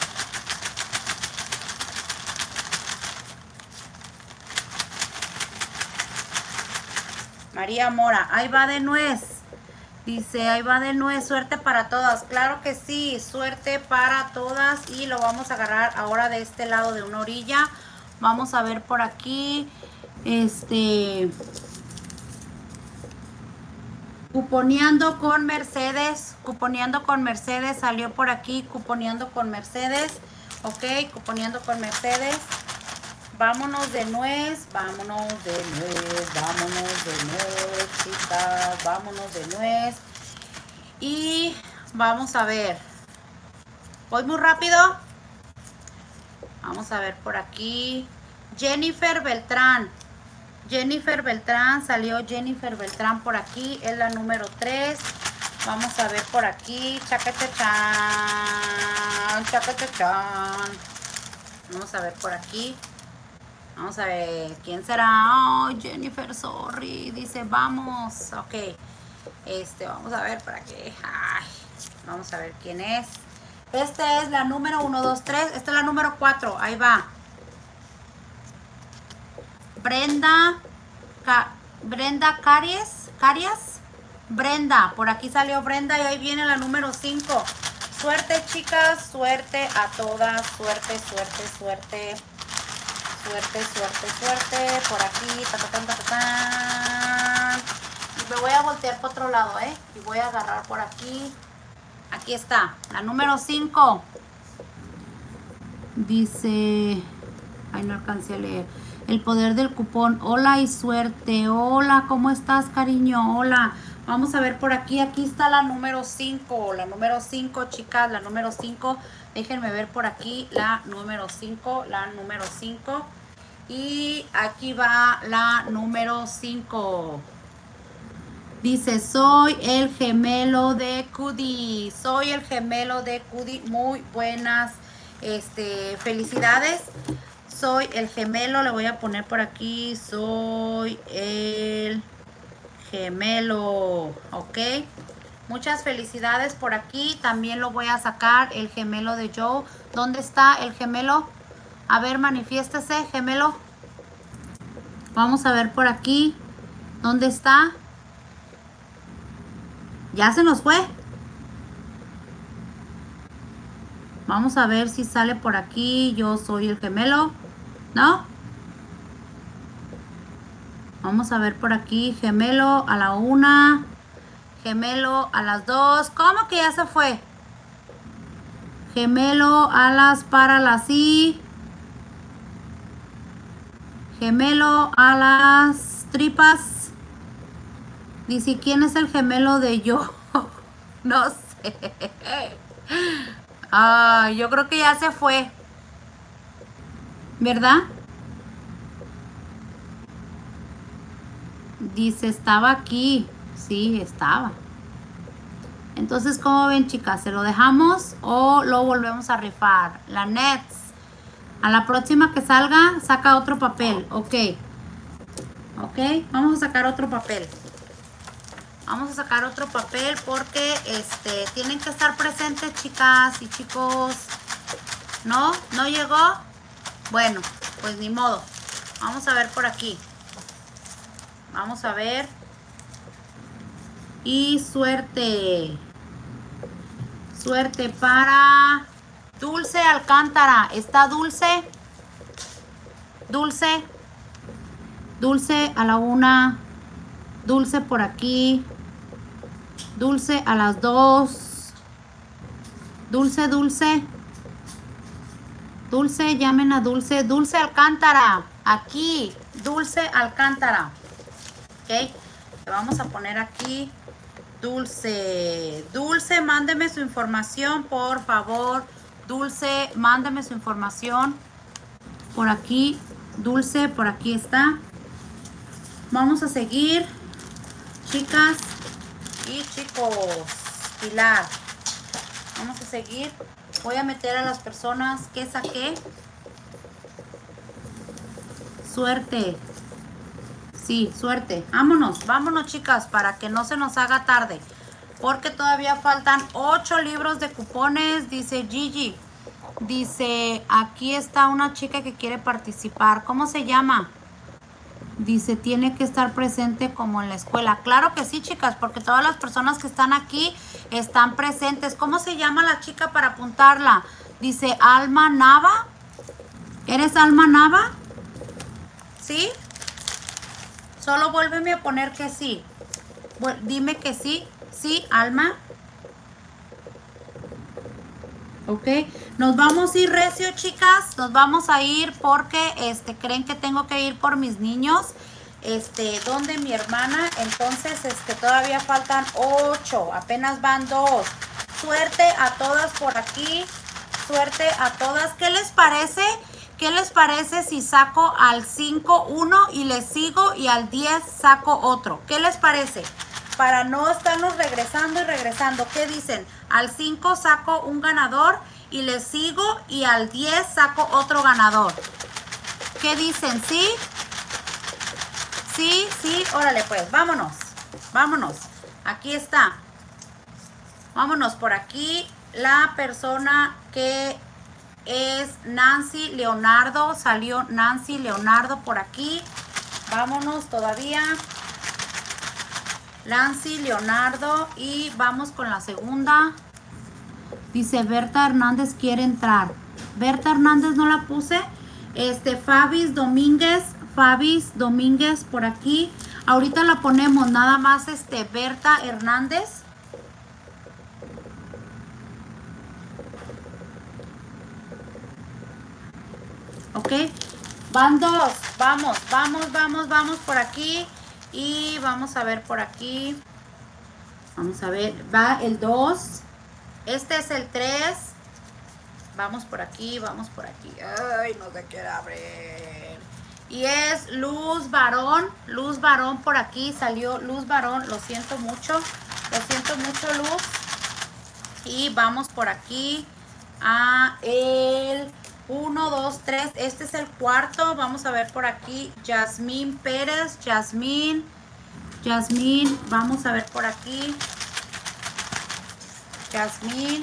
María Mora, ahí va de nuez. Dice, ahí va de nuez, suerte para todas. Claro que sí, suerte para todas. Y lo vamos a agarrar ahora de este lado de una orilla. Vamos a ver por aquí. Este... Cuponeando con Mercedes, cuponeando con Mercedes, salió por aquí, cuponeando con Mercedes, ok, cuponeando con Mercedes. Vámonos de nuez, vámonos de nuez, vámonos de nuez, chicas, vámonos de nuez. Y vamos a ver, voy muy rápido. Vamos a ver por aquí, Jennifer Beltrán. Jennifer Beltrán, salió Jennifer Beltrán por aquí, es la número tres. Vamos a ver por aquí, chacachachán, chacachachán. Vamos a ver por aquí. Vamos a ver, ¿quién será? Oh, Jennifer, sorry. Dice, vamos, ok. Este, vamos a ver para qué. Ay, vamos a ver quién es. Esta es la número uno, dos, tres. Esta es la número cuatro, ahí va. Brenda, Ca, Brenda Caries, Carias, Brenda, por aquí salió Brenda y ahí viene la número cinco. Suerte, chicas, suerte a todas, suerte, suerte, suerte. Suerte, suerte, suerte. Por aquí, ta, ta, ta, ta, ta, ta. Y me voy a voltear por otro lado, ¿eh? Y voy a agarrar por aquí. Aquí está, la número cinco. Dice... Ay, no alcancé a leer. El poder del cupón. Hola y suerte. Hola, ¿cómo estás, cariño? Hola. Vamos a ver por aquí. Aquí está la número cinco. La número cinco, chicas. La número cinco. Déjenme ver por aquí. La número cinco. La número cinco. Y aquí va la número cinco. Dice, soy el gemelo de Cudi. Soy el gemelo de Cudi. Muy buenas. Este, felicidades. Soy el gemelo, le voy a poner por aquí, soy el gemelo, ok. Muchas felicidades por aquí, también lo voy a sacar, el gemelo de Joe. ¿Dónde está el gemelo? A ver, manifiéstese, gemelo. Vamos a ver por aquí, ¿dónde está? ¿Ya se nos fue? Vamos a ver si sale por aquí, yo soy el gemelo. ¿No? Vamos a ver por aquí. Gemelo a la una. Gemelo a las dos. ¿Cómo que ya se fue? Gemelo a las para las I. Gemelo a las tripas. Dice, ¿quién es el gemelo de yo? No sé. Ay, yo creo que ya se fue. ¿Verdad? Dice, estaba aquí. Sí, estaba. Entonces, ¿cómo ven, chicas? ¿Se lo dejamos o lo volvemos a rifar? La Nets. A la próxima que salga, saca otro papel. Ok. Ok, vamos a sacar otro papel. Vamos a sacar otro papel porque este, tienen que estar presentes, chicas y chicos. ¿No? ¿No llegó? Bueno, pues ni modo. Vamos a ver por aquí. Vamos a ver. Y suerte. Suerte para Dulce Alcántara. ¿Está Dulce? Dulce. Dulce a la una. Dulce por aquí. Dulce a las dos. Dulce, Dulce. Dulce, llamen a Dulce. Dulce Alcántara. Aquí. Dulce Alcántara. Ok. Le vamos a poner aquí. Dulce. Dulce, mándeme su información, por favor. Dulce, mándeme su información. Por aquí. Dulce, por aquí está. Vamos a seguir. Chicas y chicos. Pilar. Vamos a seguir. Voy a meter a las personas que saqué. Suerte. Sí, suerte. Vámonos, vámonos, chicas, para que no se nos haga tarde. Porque todavía faltan ocho libros de cupones, dice Gigi. Dice, aquí está una chica que quiere participar. ¿Cómo se llama? Dice, tiene que estar presente como en la escuela. Claro que sí, chicas, porque todas las personas que están aquí están presentes. ¿Cómo se llama la chica para apuntarla? Dice, Alma Nava. ¿Eres Alma Nava? ¿Sí? Solo vuélveme a poner que sí. Bueno, dime que sí. Sí, Alma. Ok. Nos vamos a ir recio, chicas. Nos vamos a ir porque este, creen que tengo que ir por mis niños. Este, donde mi hermana. Entonces, este, todavía faltan ocho. Apenas van dos. Suerte a todas por aquí. Suerte a todas. ¿Qué les parece? ¿Qué les parece si saco al cinco uno y le sigo y al diez saco otro? ¿Qué les parece? Para no estarnos regresando y regresando. ¿Qué dicen? Al cinco saco un ganador y le sigo y al diez saco otro ganador. ¿Qué dicen? ¿Sí? Sí, sí. Órale pues, vámonos. Vámonos. Aquí está. Vámonos por aquí. La persona que es Nancy Leonardo. Salió Nancy Leonardo por aquí. Vámonos todavía. Nancy Leonardo. Y vamos con la segunda. Dice Berta Hernández quiere entrar. Berta Hernández no la puse. Este, Fabis Domínguez, Fabis Domínguez por aquí. Ahorita la ponemos, nada más este, Berta Hernández. Ok, van dos, vamos, vamos, vamos, vamos por aquí. Y vamos a ver por aquí. Vamos a ver, va el dos. Este es el tres. Vamos por aquí, vamos por aquí. Ay, no se quiere abrir. Y es Luz Varón. Luz Varón por aquí. Salió Luz Varón. Lo siento mucho. Lo siento mucho, Luz. Y vamos por aquí a el uno, dos, tres. Este es el cuarto. Vamos a ver por aquí. Yasmín Pérez. Yasmín. Yasmín. Vamos a ver por aquí. Yasmín.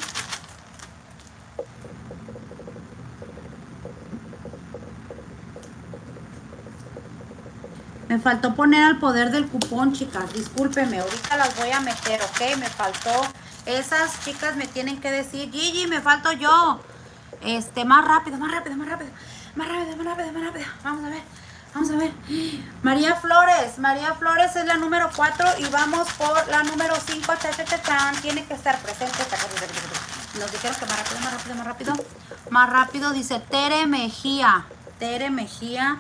Me faltó poner al poder del cupón, chicas. Discúlpeme, ahorita las voy a meter, ¿ok? Me faltó. Esas chicas me tienen que decir, Gigi, me falto yo. Este, más rápido, más rápido, más rápido. Más rápido, más rápido, más rápido. Vamos a ver, vamos a ver. María Flores, María Flores es la número cuatro y vamos por la número cinco. Cha, cha, cha, chan. Tiene que estar presente. Nos dijeron que más rápido, más rápido, más rápido. Más rápido, dice Tere Mejía. Tere Mejía.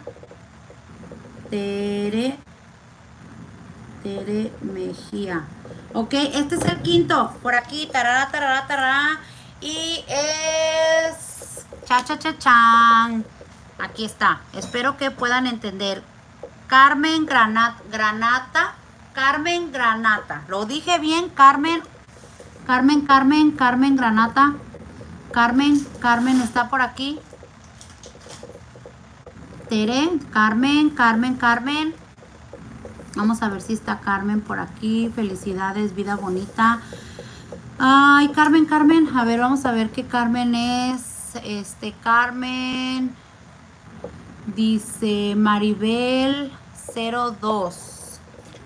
Tere, Tere Mejía. Ok, este es el quinto. Por aquí, tarara, tarara, tarara. Y es cha, cha, cha, chan. Aquí está. Espero que puedan entender. Carmen Granata, Granata. Carmen Granata. Lo dije bien, Carmen. Carmen, Carmen, Carmen Granata. Carmen, Carmen está por aquí. Tere, Carmen, Carmen, Carmen. Vamos a ver si está Carmen por aquí. Felicidades, vida bonita. Ay, Carmen, Carmen. A ver, vamos a ver qué Carmen es. Este, Carmen. Dice Maribel cero dos.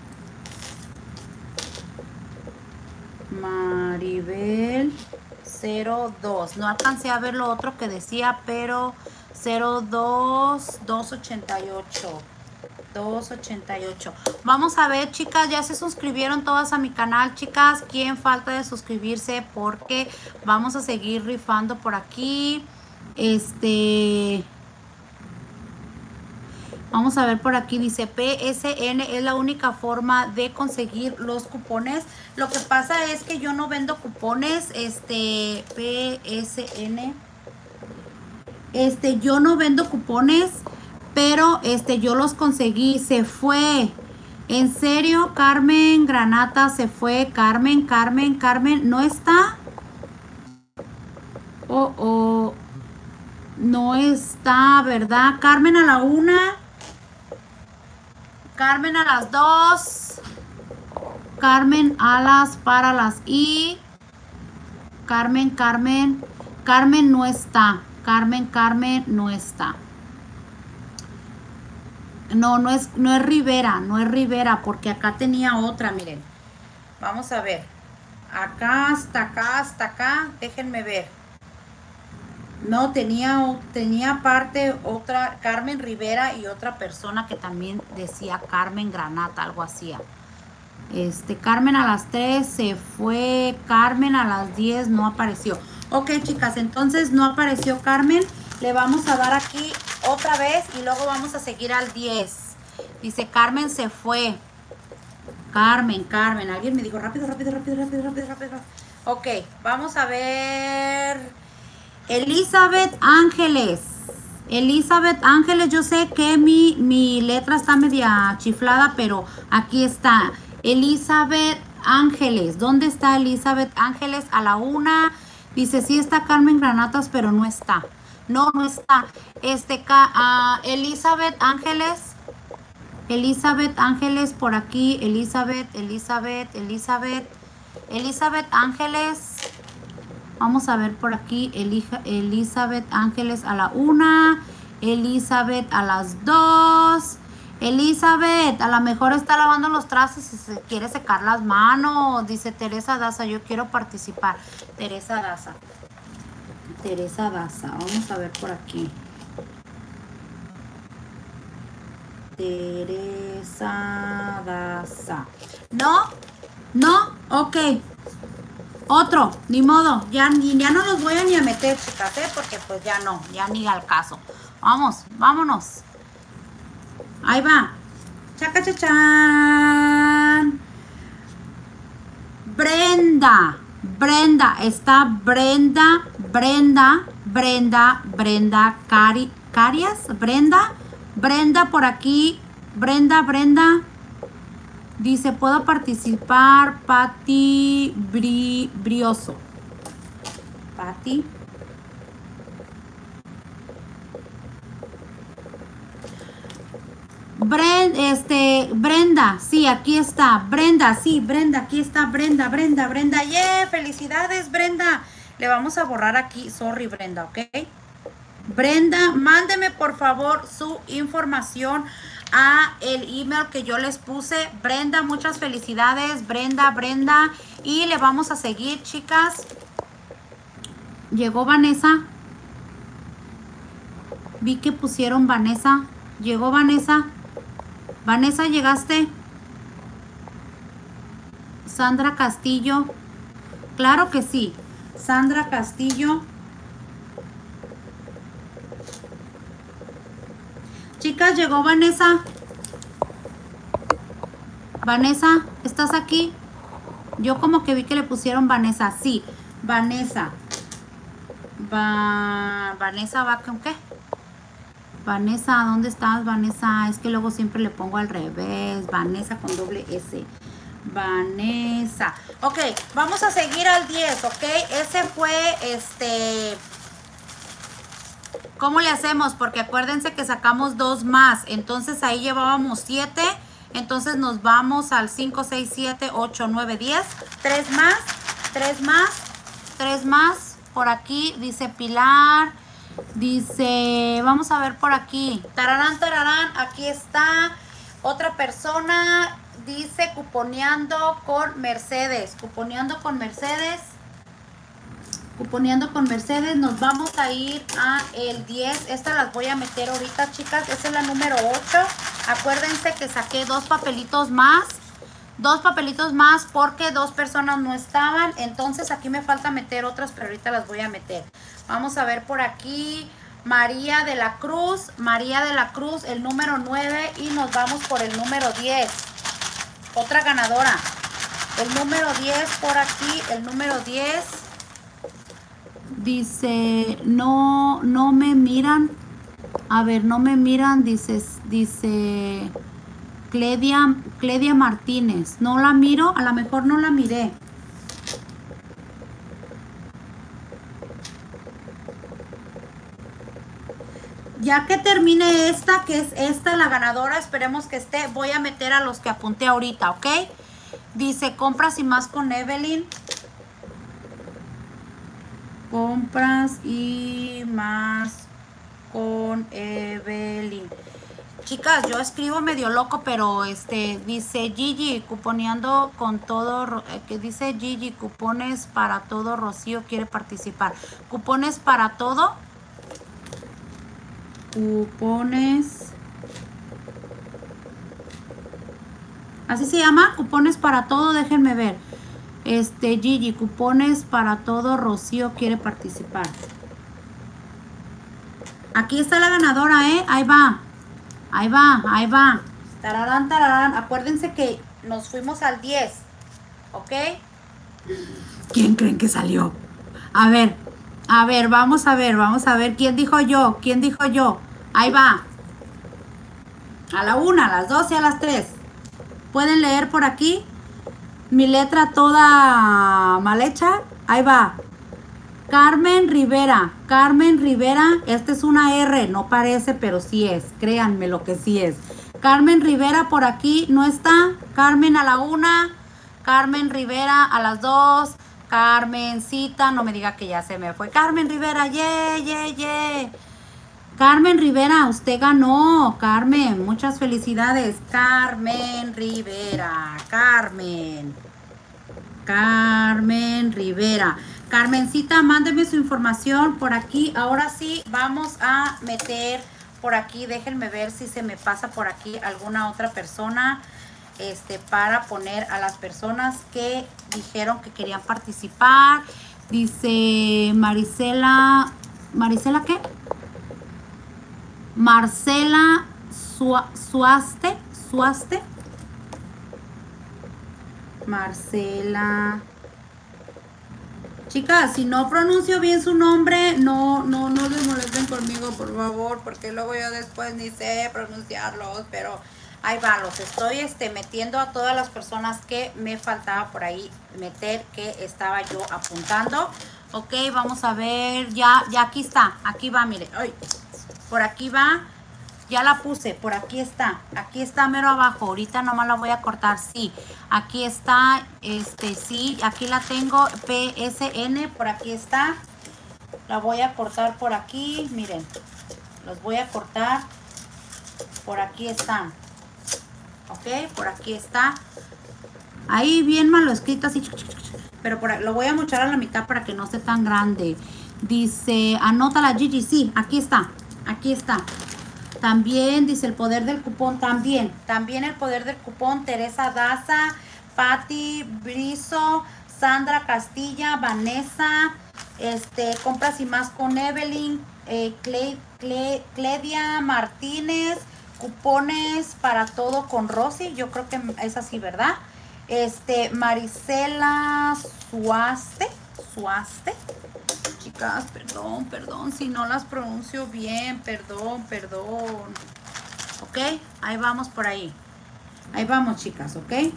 Maribel cero dos. No alcancé a ver lo otro que decía, pero cero dos dos ochenta y ocho. dos ochenta y ocho. Vamos a ver, chicas, ya se suscribieron todas a mi canal, chicas. ¿Quién falta de suscribirse? Porque vamos a seguir rifando por aquí. Este... Vamos a ver por aquí, dice P S N es la única forma de conseguir los cupones. Lo que pasa es que yo no vendo cupones, este, P S N. Este, yo no vendo cupones, pero este, yo los conseguí. Se fue. En serio, Carmen Granata se fue. Carmen, Carmen, Carmen, ¿no está? Oh, oh. No está, ¿verdad? Carmen a la una. Carmen a las dos. Carmen a las para las y. Carmen, Carmen. Carmen no está. Carmen, Carmen no está. No, no es, no es Rivera, no es Rivera, porque acá tenía otra, miren. Vamos a ver. Acá, hasta acá, hasta acá. Déjenme ver. No, tenía, tenía aparte otra, Carmen Rivera y otra persona que también decía Carmen Granata, algo así. Este, Carmen a las tres se fue, Carmen a las diez no apareció. Ok, chicas, entonces no apareció Carmen. Le vamos a dar aquí otra vez y luego vamos a seguir al diez. Dice Carmen se fue. Carmen, Carmen. Alguien me dijo rápido, rápido, rápido, rápido, rápido, rápido. Ok, vamos a ver... Elizabeth Ángeles. Elizabeth Ángeles, yo sé que mi, mi letra está media chiflada, pero aquí está. Elizabeth Ángeles. ¿Dónde está Elizabeth Ángeles? A la una. Dice, sí está Carmen Granatas, pero no está. No, no está. Este, uh, Elizabeth Ángeles. Elizabeth Ángeles por aquí. Elizabeth, Elizabeth, Elizabeth. Elizabeth Ángeles. Vamos a ver por aquí, Elija, Elizabeth Ángeles a la una, Elizabeth a las dos, Elizabeth, a lo mejor está lavando los trastes y se quiere secar las manos. Dice Teresa Daza, yo quiero participar. Teresa Daza. Teresa Daza, vamos a ver por aquí. Teresa Daza. ¿No? ¿No? Ok. Otro, ni modo. Ya, ya no los voy a ni a meter, chicas, ¿eh? Porque pues ya no, ya ni al caso. Vamos, vámonos. Ahí va. Chaca, chachán. Brenda. Brenda. Está Brenda. Brenda. Brenda. Brenda. Cari, Carias. Brenda. Brenda por aquí. Brenda. Brenda. Dice, ¿puedo participar? Pati Bri, Brioso. Pati. Brenda, este, Brenda, sí, aquí está. Brenda, sí, Brenda, aquí está. Brenda, Brenda, Brenda. ¡Yeah! ¡Felicidades, Brenda! Le vamos a borrar aquí. Sorry, Brenda, ¿ok? Brenda, mándeme por favor su información a el email que yo les puse. Brenda, muchas felicidades, Brenda, Brenda. Y le vamos a seguir, chicas. Llegó Vanessa. Vi que pusieron Vanessa. Llegó Vanessa. Vanessa, ¿llegaste? Sandra Castillo. Claro que sí. Sandra Castillo. Chicas, llegó Vanessa. Vanessa, ¿estás aquí? Yo como que vi que le pusieron Vanessa. Sí, Vanessa. Va... Vanessa va con qué? Vanessa, ¿dónde estás, Vanessa? Es que luego siempre le pongo al revés. Vanessa con doble S. Vanessa. Ok, vamos a seguir al diez, ¿ok? Ese fue, este... ¿Cómo le hacemos? Porque acuérdense que sacamos dos más. Entonces ahí llevábamos siete. Entonces nos vamos al cinco, seis, siete, ocho, nueve, diez. Tres más, tres más, tres más. Por aquí dice Pilar. Dice, vamos a ver por aquí. Tararán, tararán, aquí está. Otra persona dice cuponeando con Mercedes. Cuponeando con Mercedes. Cuponeando con Mercedes. Nos vamos a ir a el diez. Estas las voy a meter ahorita, chicas. Esta es la número ocho. Acuérdense que saqué dos papelitos más. Dos papelitos más porque dos personas no estaban. Entonces aquí me falta meter otras, pero ahorita las voy a meter. Vamos a ver por aquí. María de la Cruz. María de la Cruz, el número nueve. Y nos vamos por el número diez. Otra ganadora. El número diez por aquí. El número diez. Dice, no, no me miran. A ver, no me miran. Dice, dice Cledia, Cledia Martínez. No la miro, a lo mejor no la miré. Ya que termine esta, que es esta la ganadora, esperemos que esté, voy a meter a los que apunté ahorita, ¿ok? Dice, compras y más con Evelyn. Compras y más con Evelyn. Chicas, yo escribo medio loco, pero este dice Gigi, cuponeando con todo, que dice Gigi, cupones para todo, Rocío quiere participar. Cupones para todo. Cupones. Así se llama, cupones para todo, déjenme ver. Este, Gigi, cupones para todo, Rocío quiere participar. Aquí está la ganadora, ¿eh? Ahí va. Ahí va, ahí va. Tararán, tararán. Acuérdense que nos fuimos al diez. ¿Ok? ¿Quién creen que salió? A ver, a ver, vamos a ver, vamos a ver. ¿Quién dijo yo? ¿Quién dijo yo? Ahí va. A la una, a las dos y a las tres. ¿Pueden leer por aquí? Mi letra toda mal hecha. Ahí va. Carmen Rivera. Carmen Rivera. Esta es una R. No parece, pero sí es. Créanme lo que sí es. Carmen Rivera por aquí. ¿No está? Carmen a la una. Carmen Rivera a las dos. Carmencita. No me diga que ya se me fue. Carmen Rivera. Yeah, yeah, yeah. Carmen Rivera, usted ganó. Carmen, muchas felicidades. Carmen Rivera, Carmen. Carmen Rivera. Carmencita, mándeme su información por aquí. Ahora sí, vamos a meter por aquí. Déjenme ver si se me pasa por aquí alguna otra persona. Este, para poner a las personas que dijeron que querían participar. Dice Marisela. ¿Marisela qué? Marcela Suaste. Suaste. Marcela. Chicas, si no pronuncio bien su nombre, no, no, no se molesten conmigo, por favor, porque luego yo después ni sé pronunciarlos, pero ahí va, los estoy este, metiendo a todas las personas que me faltaba por ahí meter, que estaba yo apuntando. Ok, vamos a ver, ya, ya aquí está, aquí va, mire, ay, por aquí va. Ya la puse, por aquí está, aquí está mero abajo, ahorita nomás la voy a cortar, sí, aquí está, este, sí, aquí la tengo, P S N, por aquí está, la voy a cortar por aquí, miren, los voy a cortar, por aquí están, ok, por aquí está, ahí bien malo escrito así, pero por ahí, lo voy a mochar a la mitad para que no esté tan grande, dice, anótala Gigi, sí, aquí está, aquí está. También dice el poder del cupón, también, también el poder del cupón, Teresa Daza, Patti Brizo, Sandra Castilla, Vanessa, este, compras y más con Evelyn, eh, Cle, Cle, Cledia Martínez, cupones para todo con Rosy, yo creo que es así, ¿verdad? Este, Marisela Suaste, Suaste. Chicas, perdón, perdón, si no las pronuncio bien, perdón, perdón. Ok, ahí vamos por ahí. Ahí vamos, chicas, ok.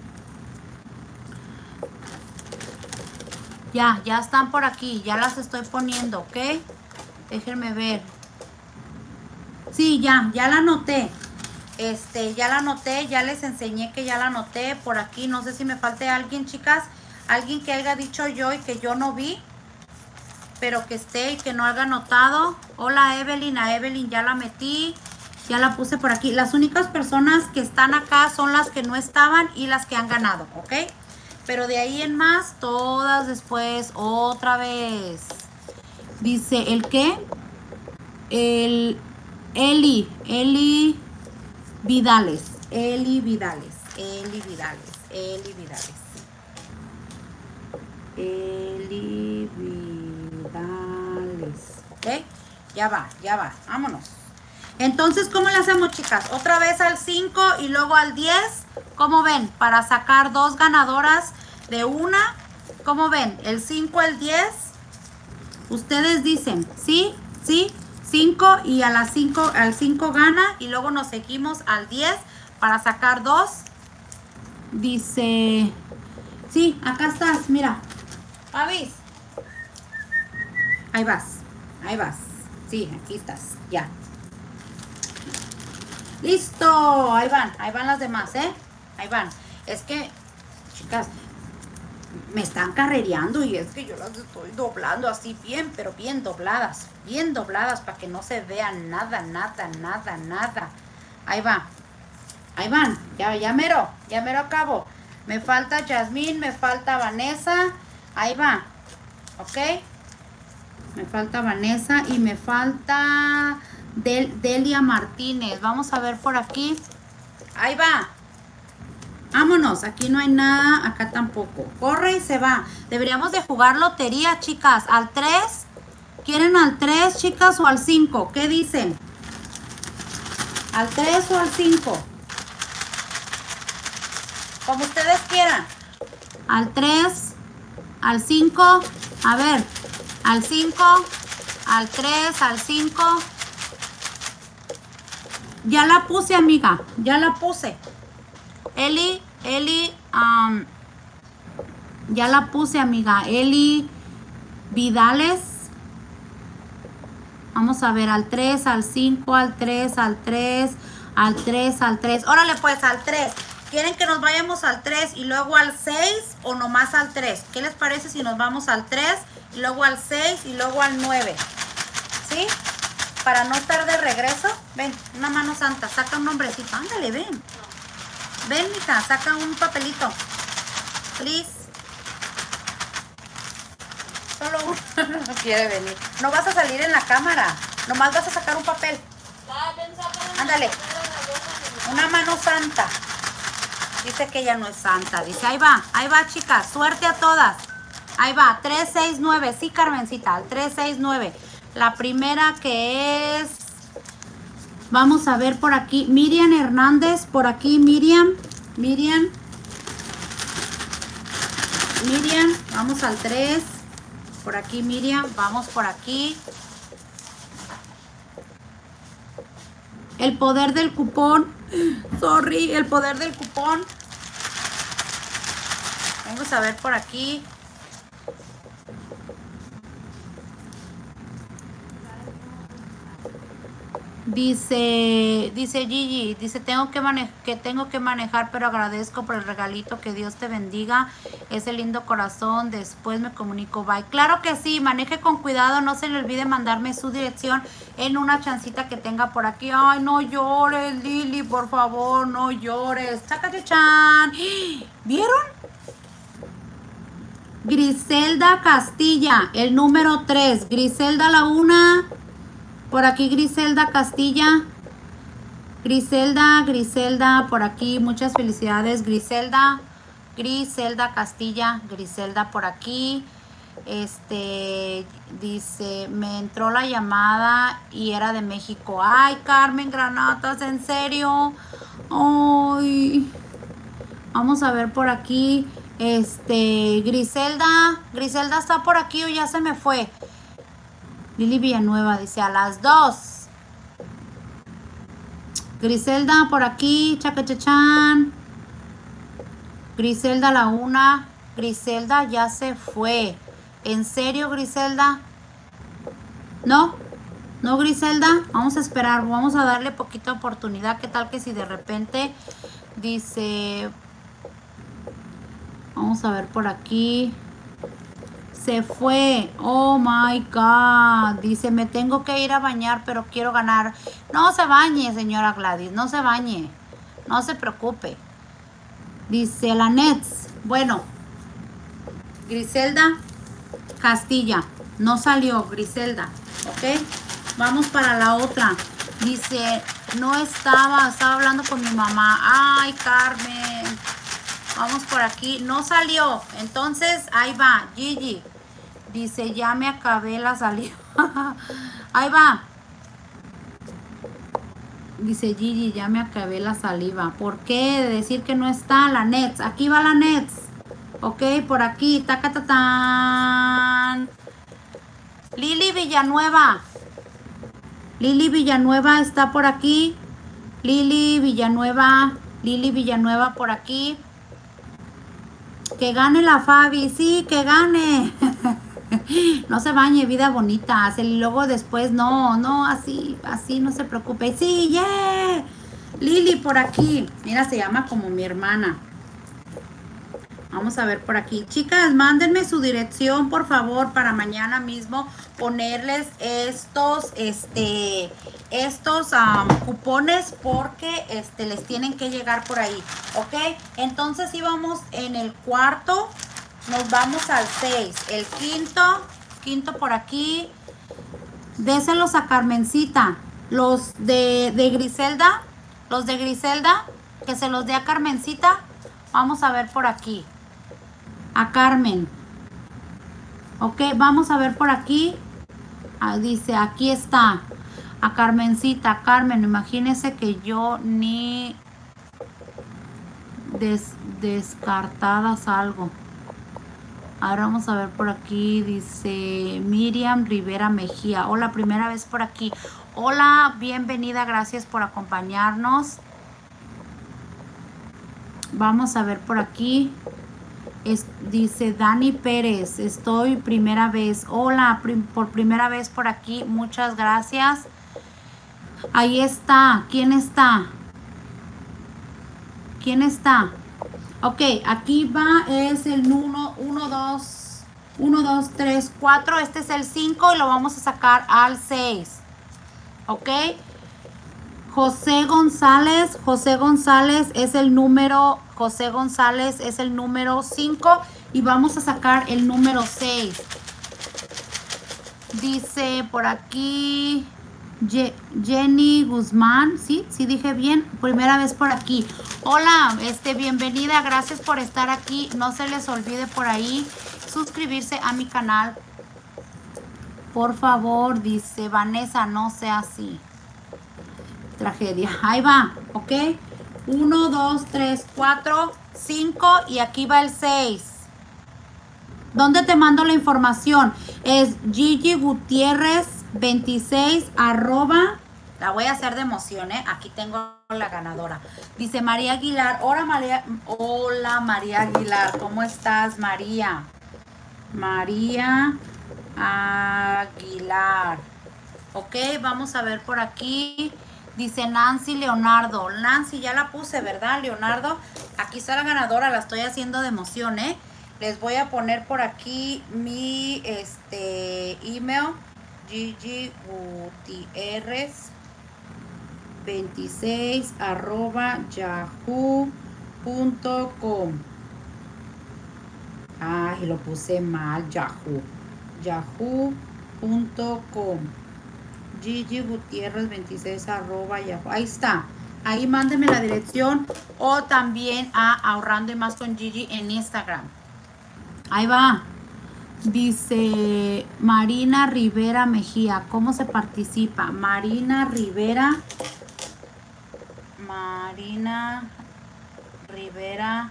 Ya, ya están por aquí, ya las estoy poniendo, ok. Déjenme ver. Sí, ya, ya la anoté. Este, ya la anoté, ya les enseñé que ya la anoté por aquí. No sé si me falte alguien, chicas. Alguien que haya dicho yo y que yo no vi, pero que esté y que no haya notado. Hola Evelyn, a Evelyn ya la metí, ya la puse por aquí. Las únicas personas que están acá son las que no estaban y las que han ganado, ¿ok? Pero de ahí en más, todas después, otra vez. Dice, ¿el qué? El Eli, Eli Vidales, Eli Vidales, Eli Vidales, Eli Vidales. Eli Vidales. Ok, ya va, ya va, vámonos. Entonces, ¿cómo le hacemos, chicas? Otra vez al cinco y luego al diez. ¿Cómo ven? Para sacar dos ganadoras de una. ¿Cómo ven? El cinco, el diez. Ustedes dicen, sí, sí, cinco y a las cinco, al cinco gana y luego nos seguimos al diez para sacar dos. Dice, sí, acá estás, mira. Avis. Ahí vas, ahí vas. Sí, aquí estás, ya. Listo, ahí van, ahí van las demás, ¿eh? Ahí van. Es que, chicas, me están carrereando y es que yo las estoy doblando así bien, pero bien dobladas, bien dobladas para que no se vea nada, nada, nada, nada. Ahí va, ahí van, ya, ya mero, ya mero acabo. Me falta Yasmín, me falta Vanessa. Ahí va, ok. Me falta Vanessa y me falta Del, Delia Martínez. Vamos a ver por aquí. Ahí va. Vámonos, aquí no hay nada, acá tampoco. Corre y se va. Deberíamos de jugar lotería, chicas. Al tres. ¿Quieren al tres, chicas, o al cinco? ¿Qué dicen? ¿Al tres o al cinco? Como ustedes quieran. Al tres. Al cinco, a ver, al cinco, al tres, al cinco. Ya la puse, amiga, ya la puse. Eli, Eli, um, ya la puse, amiga. Eli Vidales. Vamos a ver, al tres, al cinco, al tres, al tres, al tres, al tres. Órale pues, al tres. ¿Quieren que nos vayamos al tres y luego al seis o nomás al tres? ¿Qué les parece si nos vamos al tres y luego al seis y luego al nueve? ¿Sí? para no estar de regreso. Ven, una mano santa, saca un nombrecito. Ándale, ven. Ven, mija, saca un papelito. Please. Solo uno. No quiere venir. No vas a salir en la cámara. Nomás vas a sacar un papel. Ándale. Una mano santa. Dice que ella no es santa. Dice, ahí va, ahí va, chicas. Suerte a todas. Ahí va, tres seis nueve. Sí, Carmencita, tres seis nueve. La primera que es... Vamos a ver por aquí. Miriam Hernández, por aquí, Miriam. Miriam. Miriam, vamos al tres. Por aquí, Miriam. Vamos por aquí. El poder del cupón. Sorry, el poder del cupón. Vamos a ver por aquí. Dice, dice Gigi, dice, tengo que manejar, que tengo que manejar, pero agradezco por el regalito, que Dios te bendiga, ese lindo corazón, después me comunico, bye. Claro que sí, maneje con cuidado, no se le olvide mandarme su dirección en una chancita que tenga por aquí. Ay, no llores, Lili, por favor, no llores. Chácate, chan. ¿Vieron? Griselda Castilla, el número tres. Griselda la una. Por aquí Griselda Castilla. Griselda, Griselda, por aquí. Muchas felicidades, Griselda. Griselda Castilla, Griselda por aquí. Este, dice, me entró la llamada y era de México. Ay, Carmen Granatas, ¿en serio? Ay. Vamos a ver por aquí. Este, Griselda. Griselda está por aquí o ya se me fue. Lili Villanueva dice a las dos. Griselda por aquí, chacachachan. Griselda la una. Griselda ya se fue. ¿En serio, Griselda? ¿No? ¿No, Griselda? Vamos a esperar, vamos a darle poquita oportunidad. ¿Qué tal que si de repente dice... Vamos a ver por aquí... Se fue. Oh my God. Dice, me tengo que ir a bañar, pero quiero ganar. No se bañe, señora Gladys. No se bañe. No se preocupe. Dice la Nets. Bueno. Griselda Castilla. No salió, Griselda. Ok. Vamos para la otra. Dice, no estaba. Estaba hablando con mi mamá. Ay, Carmen. Vamos por aquí. No salió. Entonces, ahí va. Gigi. Dice, ya me acabé la saliva. Ahí va. Dice Gigi, ya me acabé la saliva. ¿Por qué decir que no está la Nets? Aquí va la Nets. Ok, por aquí. Tacatatán. Lili Villanueva. Lili Villanueva está por aquí. Lili Villanueva. Lili Villanueva por aquí. Que gane la Fabi, sí, que gane. No se bañe, vida bonita. Y luego después, no, no, así, así, no se preocupe. Sí, yeah. Lili por aquí. Mira, se llama como mi hermana. Vamos a ver por aquí. Chicas, mándenme su dirección, por favor, para mañana mismo ponerles estos, este, estos um, cupones porque este, les tienen que llegar por ahí, ¿ok? Entonces íbamos en el cuarto, nos vamos al seis. El quinto, quinto por aquí. Déselos a Carmencita. Los de, de Griselda, los de Griselda, que se los dé a Carmencita. Vamos a ver por aquí. A Carmen. Ok, vamos a ver por aquí. Ah, dice, aquí está. A Carmencita. Carmen, imagínese que yo ni des, descartadas algo. Ahora vamos a ver por aquí. Dice Miriam Rivera Mejía. Hola, primera vez por aquí. Hola, bienvenida. Gracias por acompañarnos. Vamos a ver por aquí. Es, dice Dani Pérez, estoy primera vez. Hola, prim, por primera vez por aquí. Muchas gracias. Ahí está. ¿Quién está? ¿Quién está? Ok, aquí va, es el uno, uno, dos, uno, dos, tres, cuatro. Este es el cinco y lo vamos a sacar al seis. ¿ok? José González, José González es el número, José González es el número cinco y vamos a sacar el número seis. Dice por aquí Ye- Jenny Guzmán, ¿sí? Sí dije bien, primera vez por aquí. Hola, este, bienvenida, gracias por estar aquí. No se les olvide por ahí suscribirse a mi canal. Por favor, dice Vanessa, no sea así. Tragedia. Ahí va, ¿ok? uno, dos, tres, cuatro, cinco y aquí va el seis. ¿Dónde te mando la información? Es Gigi Gutiérrez veintiséis arroba. La voy a hacer de emoción, ¿eh? Aquí tengo la ganadora. Dice María Aguilar. Hola María, hola María Aguilar. ¿Cómo estás, María? María Aguilar. Ok, vamos a ver por aquí. Dice Nancy Leonardo. Nancy, ya la puse, ¿verdad, Leonardo? Aquí está la ganadora, la estoy haciendo de emoción, ¿eh? Les voy a poner por aquí mi este email. Gigi Gutierrez veintiséis arroba yahoo punto com. Ay, lo puse mal, Yahoo. yahoo punto com. Gigi Gutiérrez veintiséis arroba Yahoo. Ahí está. Ahí mándeme la dirección o también a Ahorrando y Más con Gigi en Instagram. Ahí va. Dice Marina Rivera Mejía. ¿Cómo se participa? Marina Rivera. Marina Rivera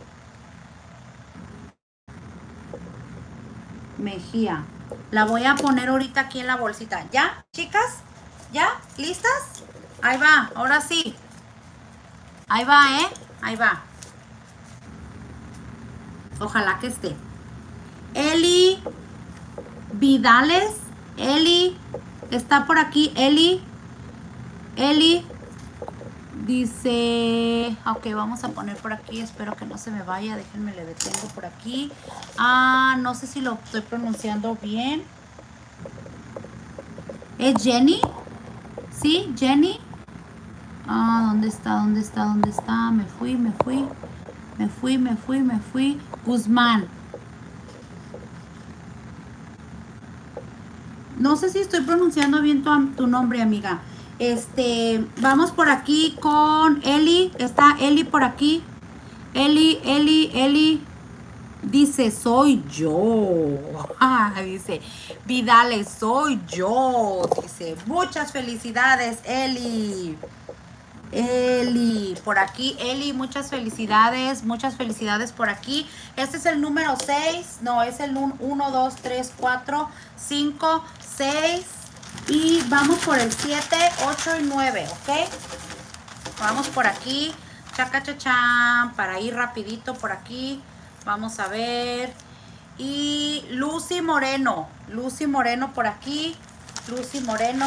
Mejía. La voy a poner ahorita aquí en la bolsita. ¿Ya, chicas? ¿Ya? ¿Listas? Ahí va, ahora sí. Ahí va, ¿eh? Ahí va. Ojalá que esté. Eli Vidales. Eli. Está por aquí. Eli. Eli. Dice... Ok, vamos a poner por aquí. Espero que no se me vaya. Déjenme, le detengo por aquí. Ah, no sé si lo estoy pronunciando bien. ¿Es Jenny? ¿Sí? ¿Jenny? Ah, ¿dónde está? ¿Dónde está? ¿Dónde está? Me fui, me fui. Me fui, me fui, me fui. Guzmán. No sé si estoy pronunciando bien tu, tu nombre, amiga. Este, vamos por aquí con Eli. Está Eli por aquí. Eli, Eli, Eli. Dice, soy yo. Ah, dice, Vidales, soy yo. Dice, muchas felicidades, Eli. Eli, por aquí, Eli, muchas felicidades, muchas felicidades por aquí. Este es el número seis, no, es el uno, dos, tres, cuatro, cinco, seis y vamos por el siete, ocho y nueve, ¿ok? Vamos por aquí, chacachachán, para ir rapidito por aquí, vamos a ver. Y Lucy Moreno, Lucy Moreno por aquí, Lucy Moreno,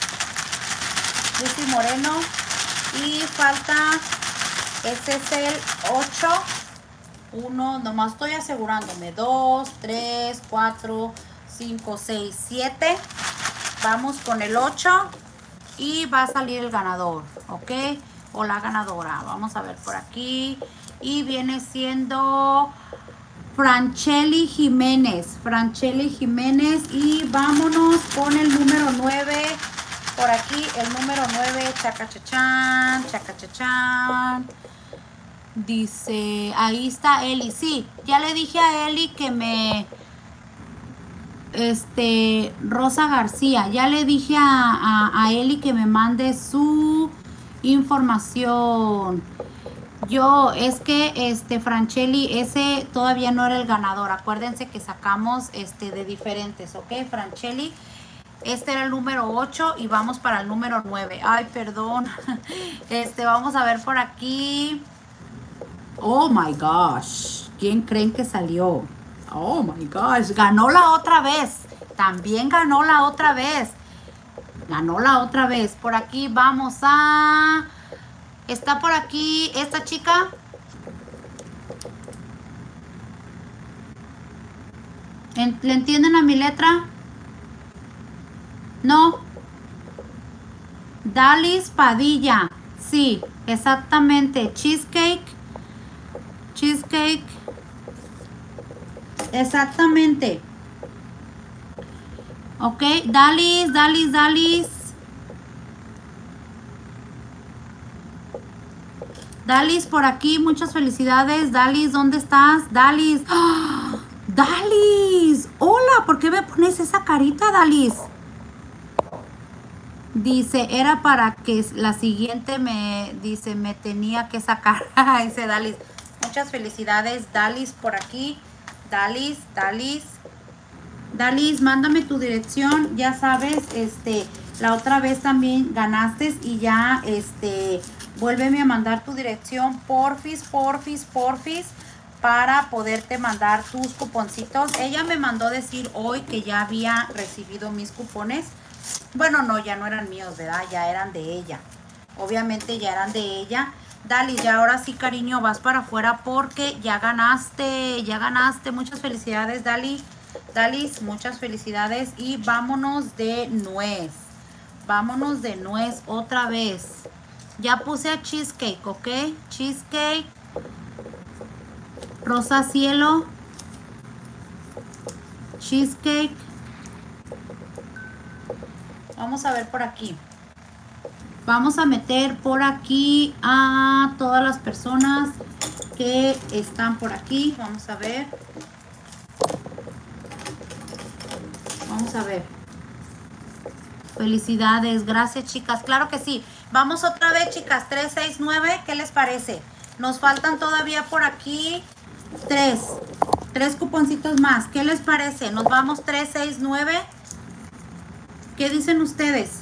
Lucy Moreno. Y falta, este es el ocho, uno, nomás estoy asegurándome, dos, tres, cuatro, cinco, seis, siete, vamos con el ocho y va a salir el ganador, ¿ok? O la ganadora, vamos a ver por aquí, y viene siendo Francheli Jiménez, Francheli Jiménez, y vámonos con el número nueve. Por aquí el número nueve, chacachachán, chacachachán. Dice, ahí está Eli. Sí, ya le dije a Eli que me... Este, Rosa García, ya le dije a, a, a Eli que me mande su información. Yo, es que, este, Francheli, ese todavía no era el ganador. Acuérdense que sacamos, este, de diferentes, ¿ok? Francheli. Este era el número ocho y vamos para el número nueve. Ay, perdón. Este, vamos a ver por aquí. Oh my gosh. ¿Quién creen que salió? Oh my gosh. Ganó la otra vez. También ganó la otra vez. Ganó la otra vez. Por aquí vamos a... Está por aquí esta chica. ¿Le entienden a mi letra? No. Dalis Padilla. Sí, exactamente. Cheesecake. Cheesecake. Exactamente. Ok, Dalis, Dalis, Dalis. Dalis por aquí, muchas felicidades. Dalis, ¿dónde estás? Dalis. ¡Oh! Dalis. Hola, ¿por qué me pones esa carita, Dalis? Dice, era para que la siguiente me, dice, me tenía que sacar. Dice Dalis. Muchas felicidades, Dalis, por aquí. Dalis, Dalis. Dalis, mándame tu dirección. Ya sabes, este, la otra vez también ganaste y ya, este, vuélveme a mandar tu dirección, porfis, porfis, porfis, para poderte mandar tus cuponcitos. Ella me mandó decir hoy que ya había recibido mis cupones. Bueno, no, ya no eran míos, ¿verdad? Ya eran de ella. Obviamente ya eran de ella. Dalis, ya ahora sí, cariño, vas para afuera porque ya ganaste, ya ganaste. Muchas felicidades, Dalis. Dalis, muchas felicidades. Y vámonos de nuez. Vámonos de nuez otra vez. Ya puse a cheesecake, ¿ok? Cheesecake. Rosa cielo. Cheesecake. Vamos a ver por aquí. Vamos a meter por aquí a todas las personas que están por aquí. Vamos a ver. Vamos a ver. Felicidades. Gracias, chicas. Claro que sí. Vamos otra vez, chicas. tres, seis, nueve. ¿Qué les parece? Nos faltan todavía por aquí tres. Tres cuponcitos más. ¿Qué les parece? Nos vamos tres, seis, nueve. ¿Qué dicen ustedes?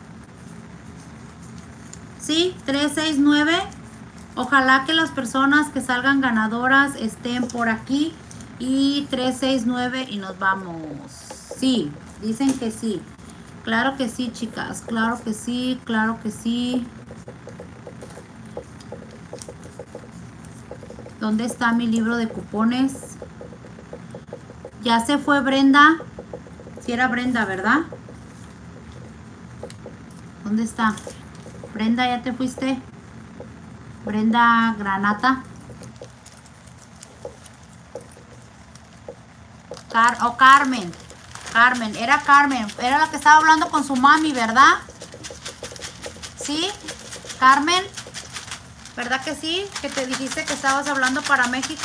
¿Sí? tres, seis, nueve. Ojalá que las personas que salgan ganadoras estén por aquí. Y tres, seis, nueve y nos vamos. Sí, dicen que sí. Claro que sí, chicas. Claro que sí, claro que sí. ¿Dónde está mi libro de cupones? Ya se fue Brenda. Si era Brenda, ¿verdad? ¿Dónde está? Brenda, ¿ya te fuiste? Brenda Granata. Car o oh, Carmen. Carmen, era Carmen. Era la que estaba hablando con su mami, ¿verdad? ¿Sí? Carmen. ¿Verdad que sí? Que te dijiste que estabas hablando para México.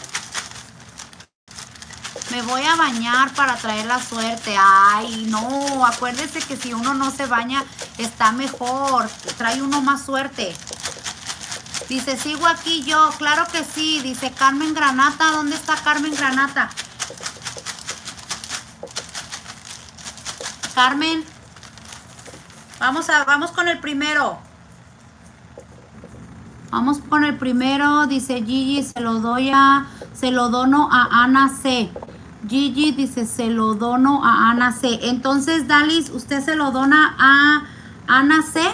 Me voy a bañar para traer la suerte. Ay, no. Acuérdense que si uno no se baña, está mejor. Trae uno más suerte. Dice, sigo aquí yo. Claro que sí. Dice Carmen Granata. ¿Dónde está Carmen Granata? Carmen. Vamos a, vamos con el primero. Vamos con el primero. Dice Gigi, se lo doy a, se lo dono a Ana C. Gigi dice, se lo dono a Ana C. Entonces, Dalis, ¿usted se lo dona a Ana C?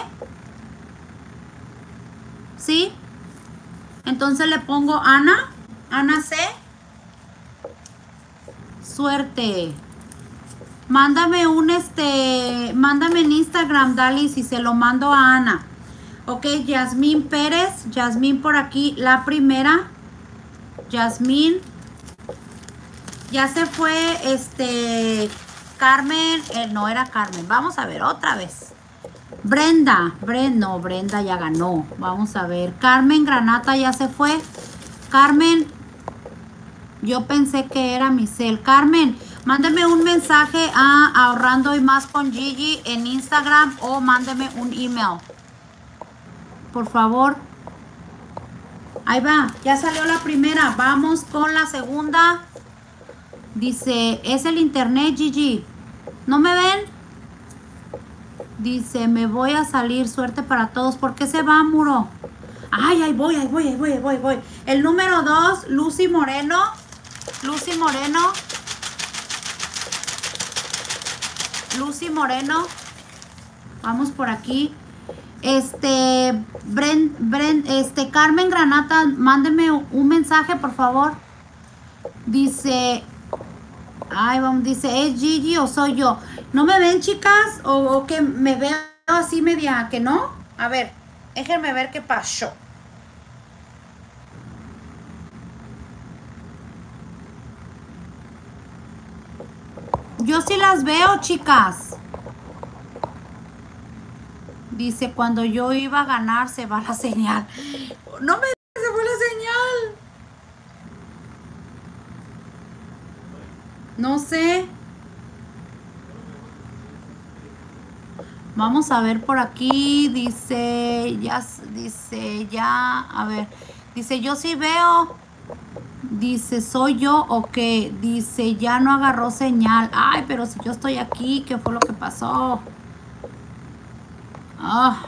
¿Sí? Entonces le pongo Ana. Ana C. Suerte. Mándame un este, mándame en Instagram, Dalis, y se lo mando a Ana. Ok, Yasmín Pérez. Yasmín por aquí, la primera. Yasmín. Ya se fue, este, Carmen, eh, no era Carmen. Vamos a ver otra vez. Brenda, Brenda, no, Brenda ya ganó. Vamos a ver. Carmen Granata ya se fue. Carmen, yo pensé que era Michelle. Carmen, mándeme un mensaje a Ahorrando y Más con Gigi en Instagram o mándeme un email. Por favor. Ahí va, ya salió la primera. Vamos con la segunda. Dice, es el internet, Gigi. ¿No me ven? Dice, me voy a salir. Suerte para todos. ¿Por qué se va, Muro? Ay, ahí voy, ahí voy, ahí voy, ahí voy, ahí voy. El número dos, Lucy Moreno. Lucy Moreno. Lucy Moreno. Vamos por aquí. Este, Bren, Bren, este, Carmen Granata, mándeme un mensaje, por favor. Dice... Ay, vamos, dice, ¿es Gigi o soy yo? ¿No me ven, chicas? ¿O, o que me vean así media que no. A ver, déjenme ver qué pasó. Yo sí las veo, chicas. Dice, cuando yo iba a ganar se va la señal. No me digas, se fue la señal. No sé. Vamos a ver por aquí. Dice, ya, dice, ya, a ver. Dice, yo sí veo. Dice, ¿soy yo o qué? Dice, ya no agarró señal. Ay, pero si yo estoy aquí, ¿qué fue lo que pasó? Ah.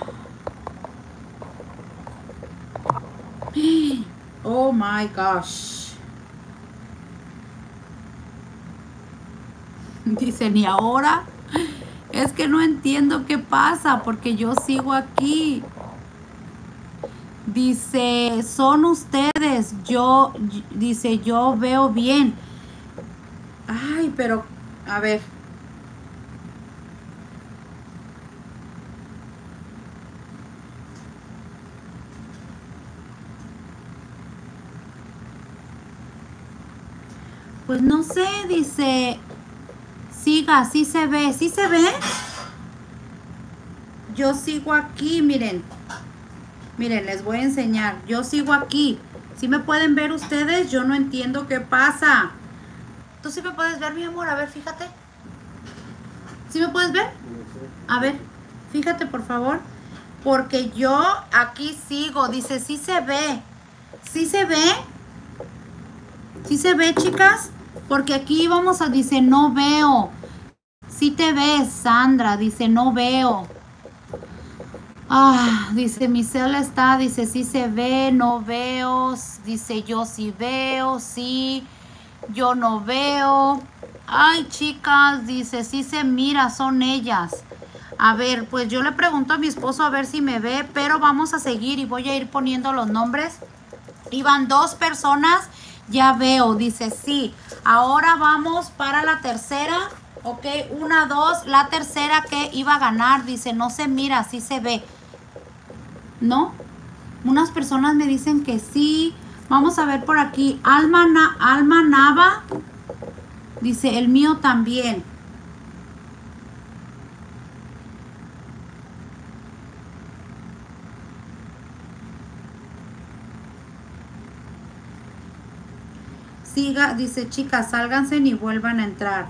Oh my gosh. Dice, ni ahora. Es que no entiendo qué pasa porque yo sigo aquí. Dice, son ustedes. Yo, dice, yo veo bien. Ay, pero, a ver. Pues no sé, dice, siga, sí se ve, sí se ve. Yo sigo aquí, miren. Miren, les voy a enseñar. Yo sigo aquí. ¿Sí me pueden ver ustedes? Yo no entiendo qué pasa. ¿Tú sí me puedes ver, mi amor? A ver, fíjate. ¿Sí me puedes ver? A ver, fíjate, por favor. Porque yo aquí sigo. Dice, sí se ve. ¿Sí se ve? ¿Sí se ve, chicas? Porque aquí vamos a, dice, no veo. Sí te ves, Sandra. Dice, no veo. Ah, dice, mi cel está, dice, sí se ve, no veo. Dice, yo sí veo, sí, yo no veo. Ay, chicas, dice, sí se mira, son ellas. A ver, pues yo le pregunto a mi esposo a ver si me ve, pero vamos a seguir y voy a ir poniendo los nombres. Iban dos personas, ya veo, dice, sí. Ahora vamos para la tercera, ok, una, dos, la tercera que iba a ganar, dice, no se mira, sí se ve. ¿No? Unas personas me dicen que sí. Vamos a ver por aquí. Alma, Na, Alma Nava. Dice, el mío también. Siga, dice, chicas, sálganse y vuelvan a entrar.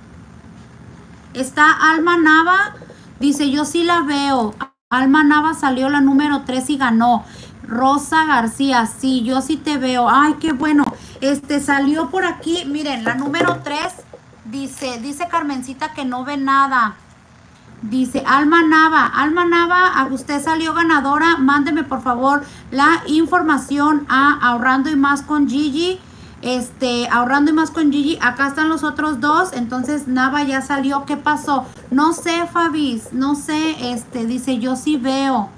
Está Alma Nava. Dice, yo sí la veo. Alma Nava salió la número tres y ganó. Rosa García, sí, yo sí te veo. Ay, qué bueno. Este salió por aquí, miren, la número tres. Dice, dice Carmencita que no ve nada. Dice Alma Nava, Alma Nava, usted salió ganadora. Mándeme por favor la información a Ahorrando y Más con Gigi. Este, Ahorrando y Más con Gigi. Acá están los otros dos. Entonces Nava ya salió. ¿Qué pasó? No sé, Fabis, no sé. Este, dice, yo sí veo.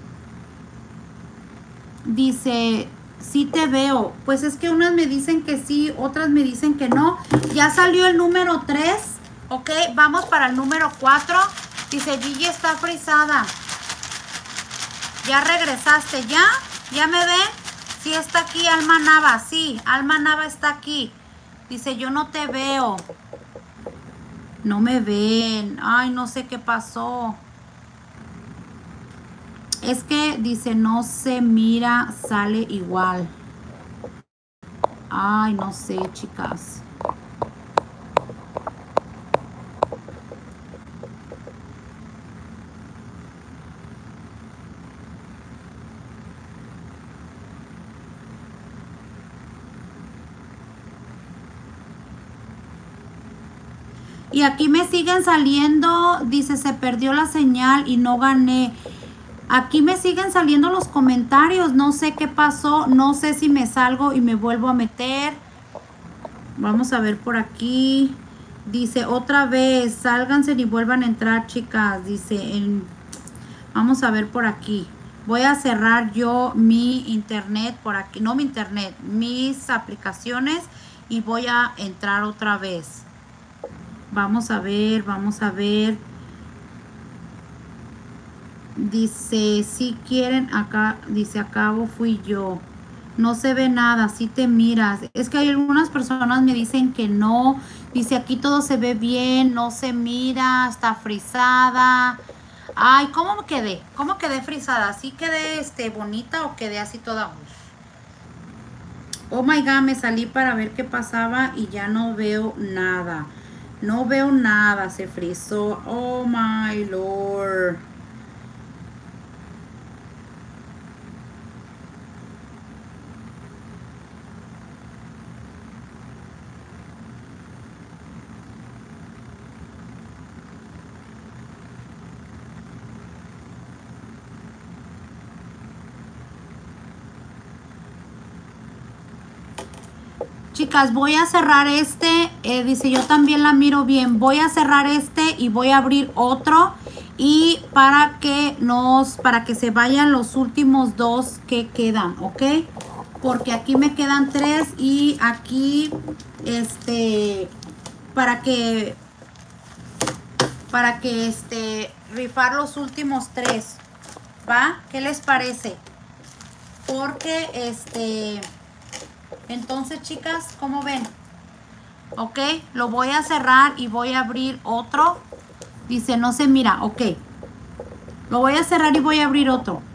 Dice, sí te veo. Pues es que unas me dicen que sí, otras me dicen que no. Ya salió el número tres. Ok, vamos para el número cuatro. Dice, Gigi está frisada. Ya regresaste, ¿ya? ¿Ya me ve? Sí está aquí Alma Nava, sí, Alma Nava está aquí. Dice, yo no te veo. No me ven. Ay, no sé qué pasó. Es que dice, no se mira, sale igual. Ay, no sé, chicas. Y aquí me siguen saliendo, dice, se perdió la señal y no gané. Aquí me siguen saliendo los comentarios, no sé qué pasó, no sé si me salgo y me vuelvo a meter. Vamos a ver por aquí. Dice, otra vez, sálganse y vuelvan a entrar, chicas. Dice, en... vamos a ver por aquí. Voy a cerrar yo mi internet por aquí, no mi internet, mis aplicaciones y voy a entrar otra vez. Vamos a ver, vamos a ver. Dice, si quieren, acá, dice, acabo fui yo. No se ve nada, si te miras. Es que hay algunas personas me dicen que no. Dice, aquí todo se ve bien, no se mira, está frisada. Ay, ¿cómo me quedé? ¿Cómo quedé frisada? ¿Sí quedé este, bonita o quedé así toda? Oh my God, me salí para ver qué pasaba y ya no veo nada. No veo nada, se frizó. Oh my Lord. Chicas, voy a cerrar este, eh, dice, yo también la miro bien. Voy a cerrar este y voy a abrir otro. Y para que nos, para que se vayan los últimos dos que quedan, ¿ok? Porque aquí me quedan tres y aquí, este, para que, para que, este, rifar los últimos tres, ¿va? ¿Qué les parece? Porque, este... Entonces, chicas, ¿cómo ven? Ok, lo voy a cerrar y voy a abrir otro. Dice, no se mira, ok. Lo voy a cerrar y voy a abrir otro.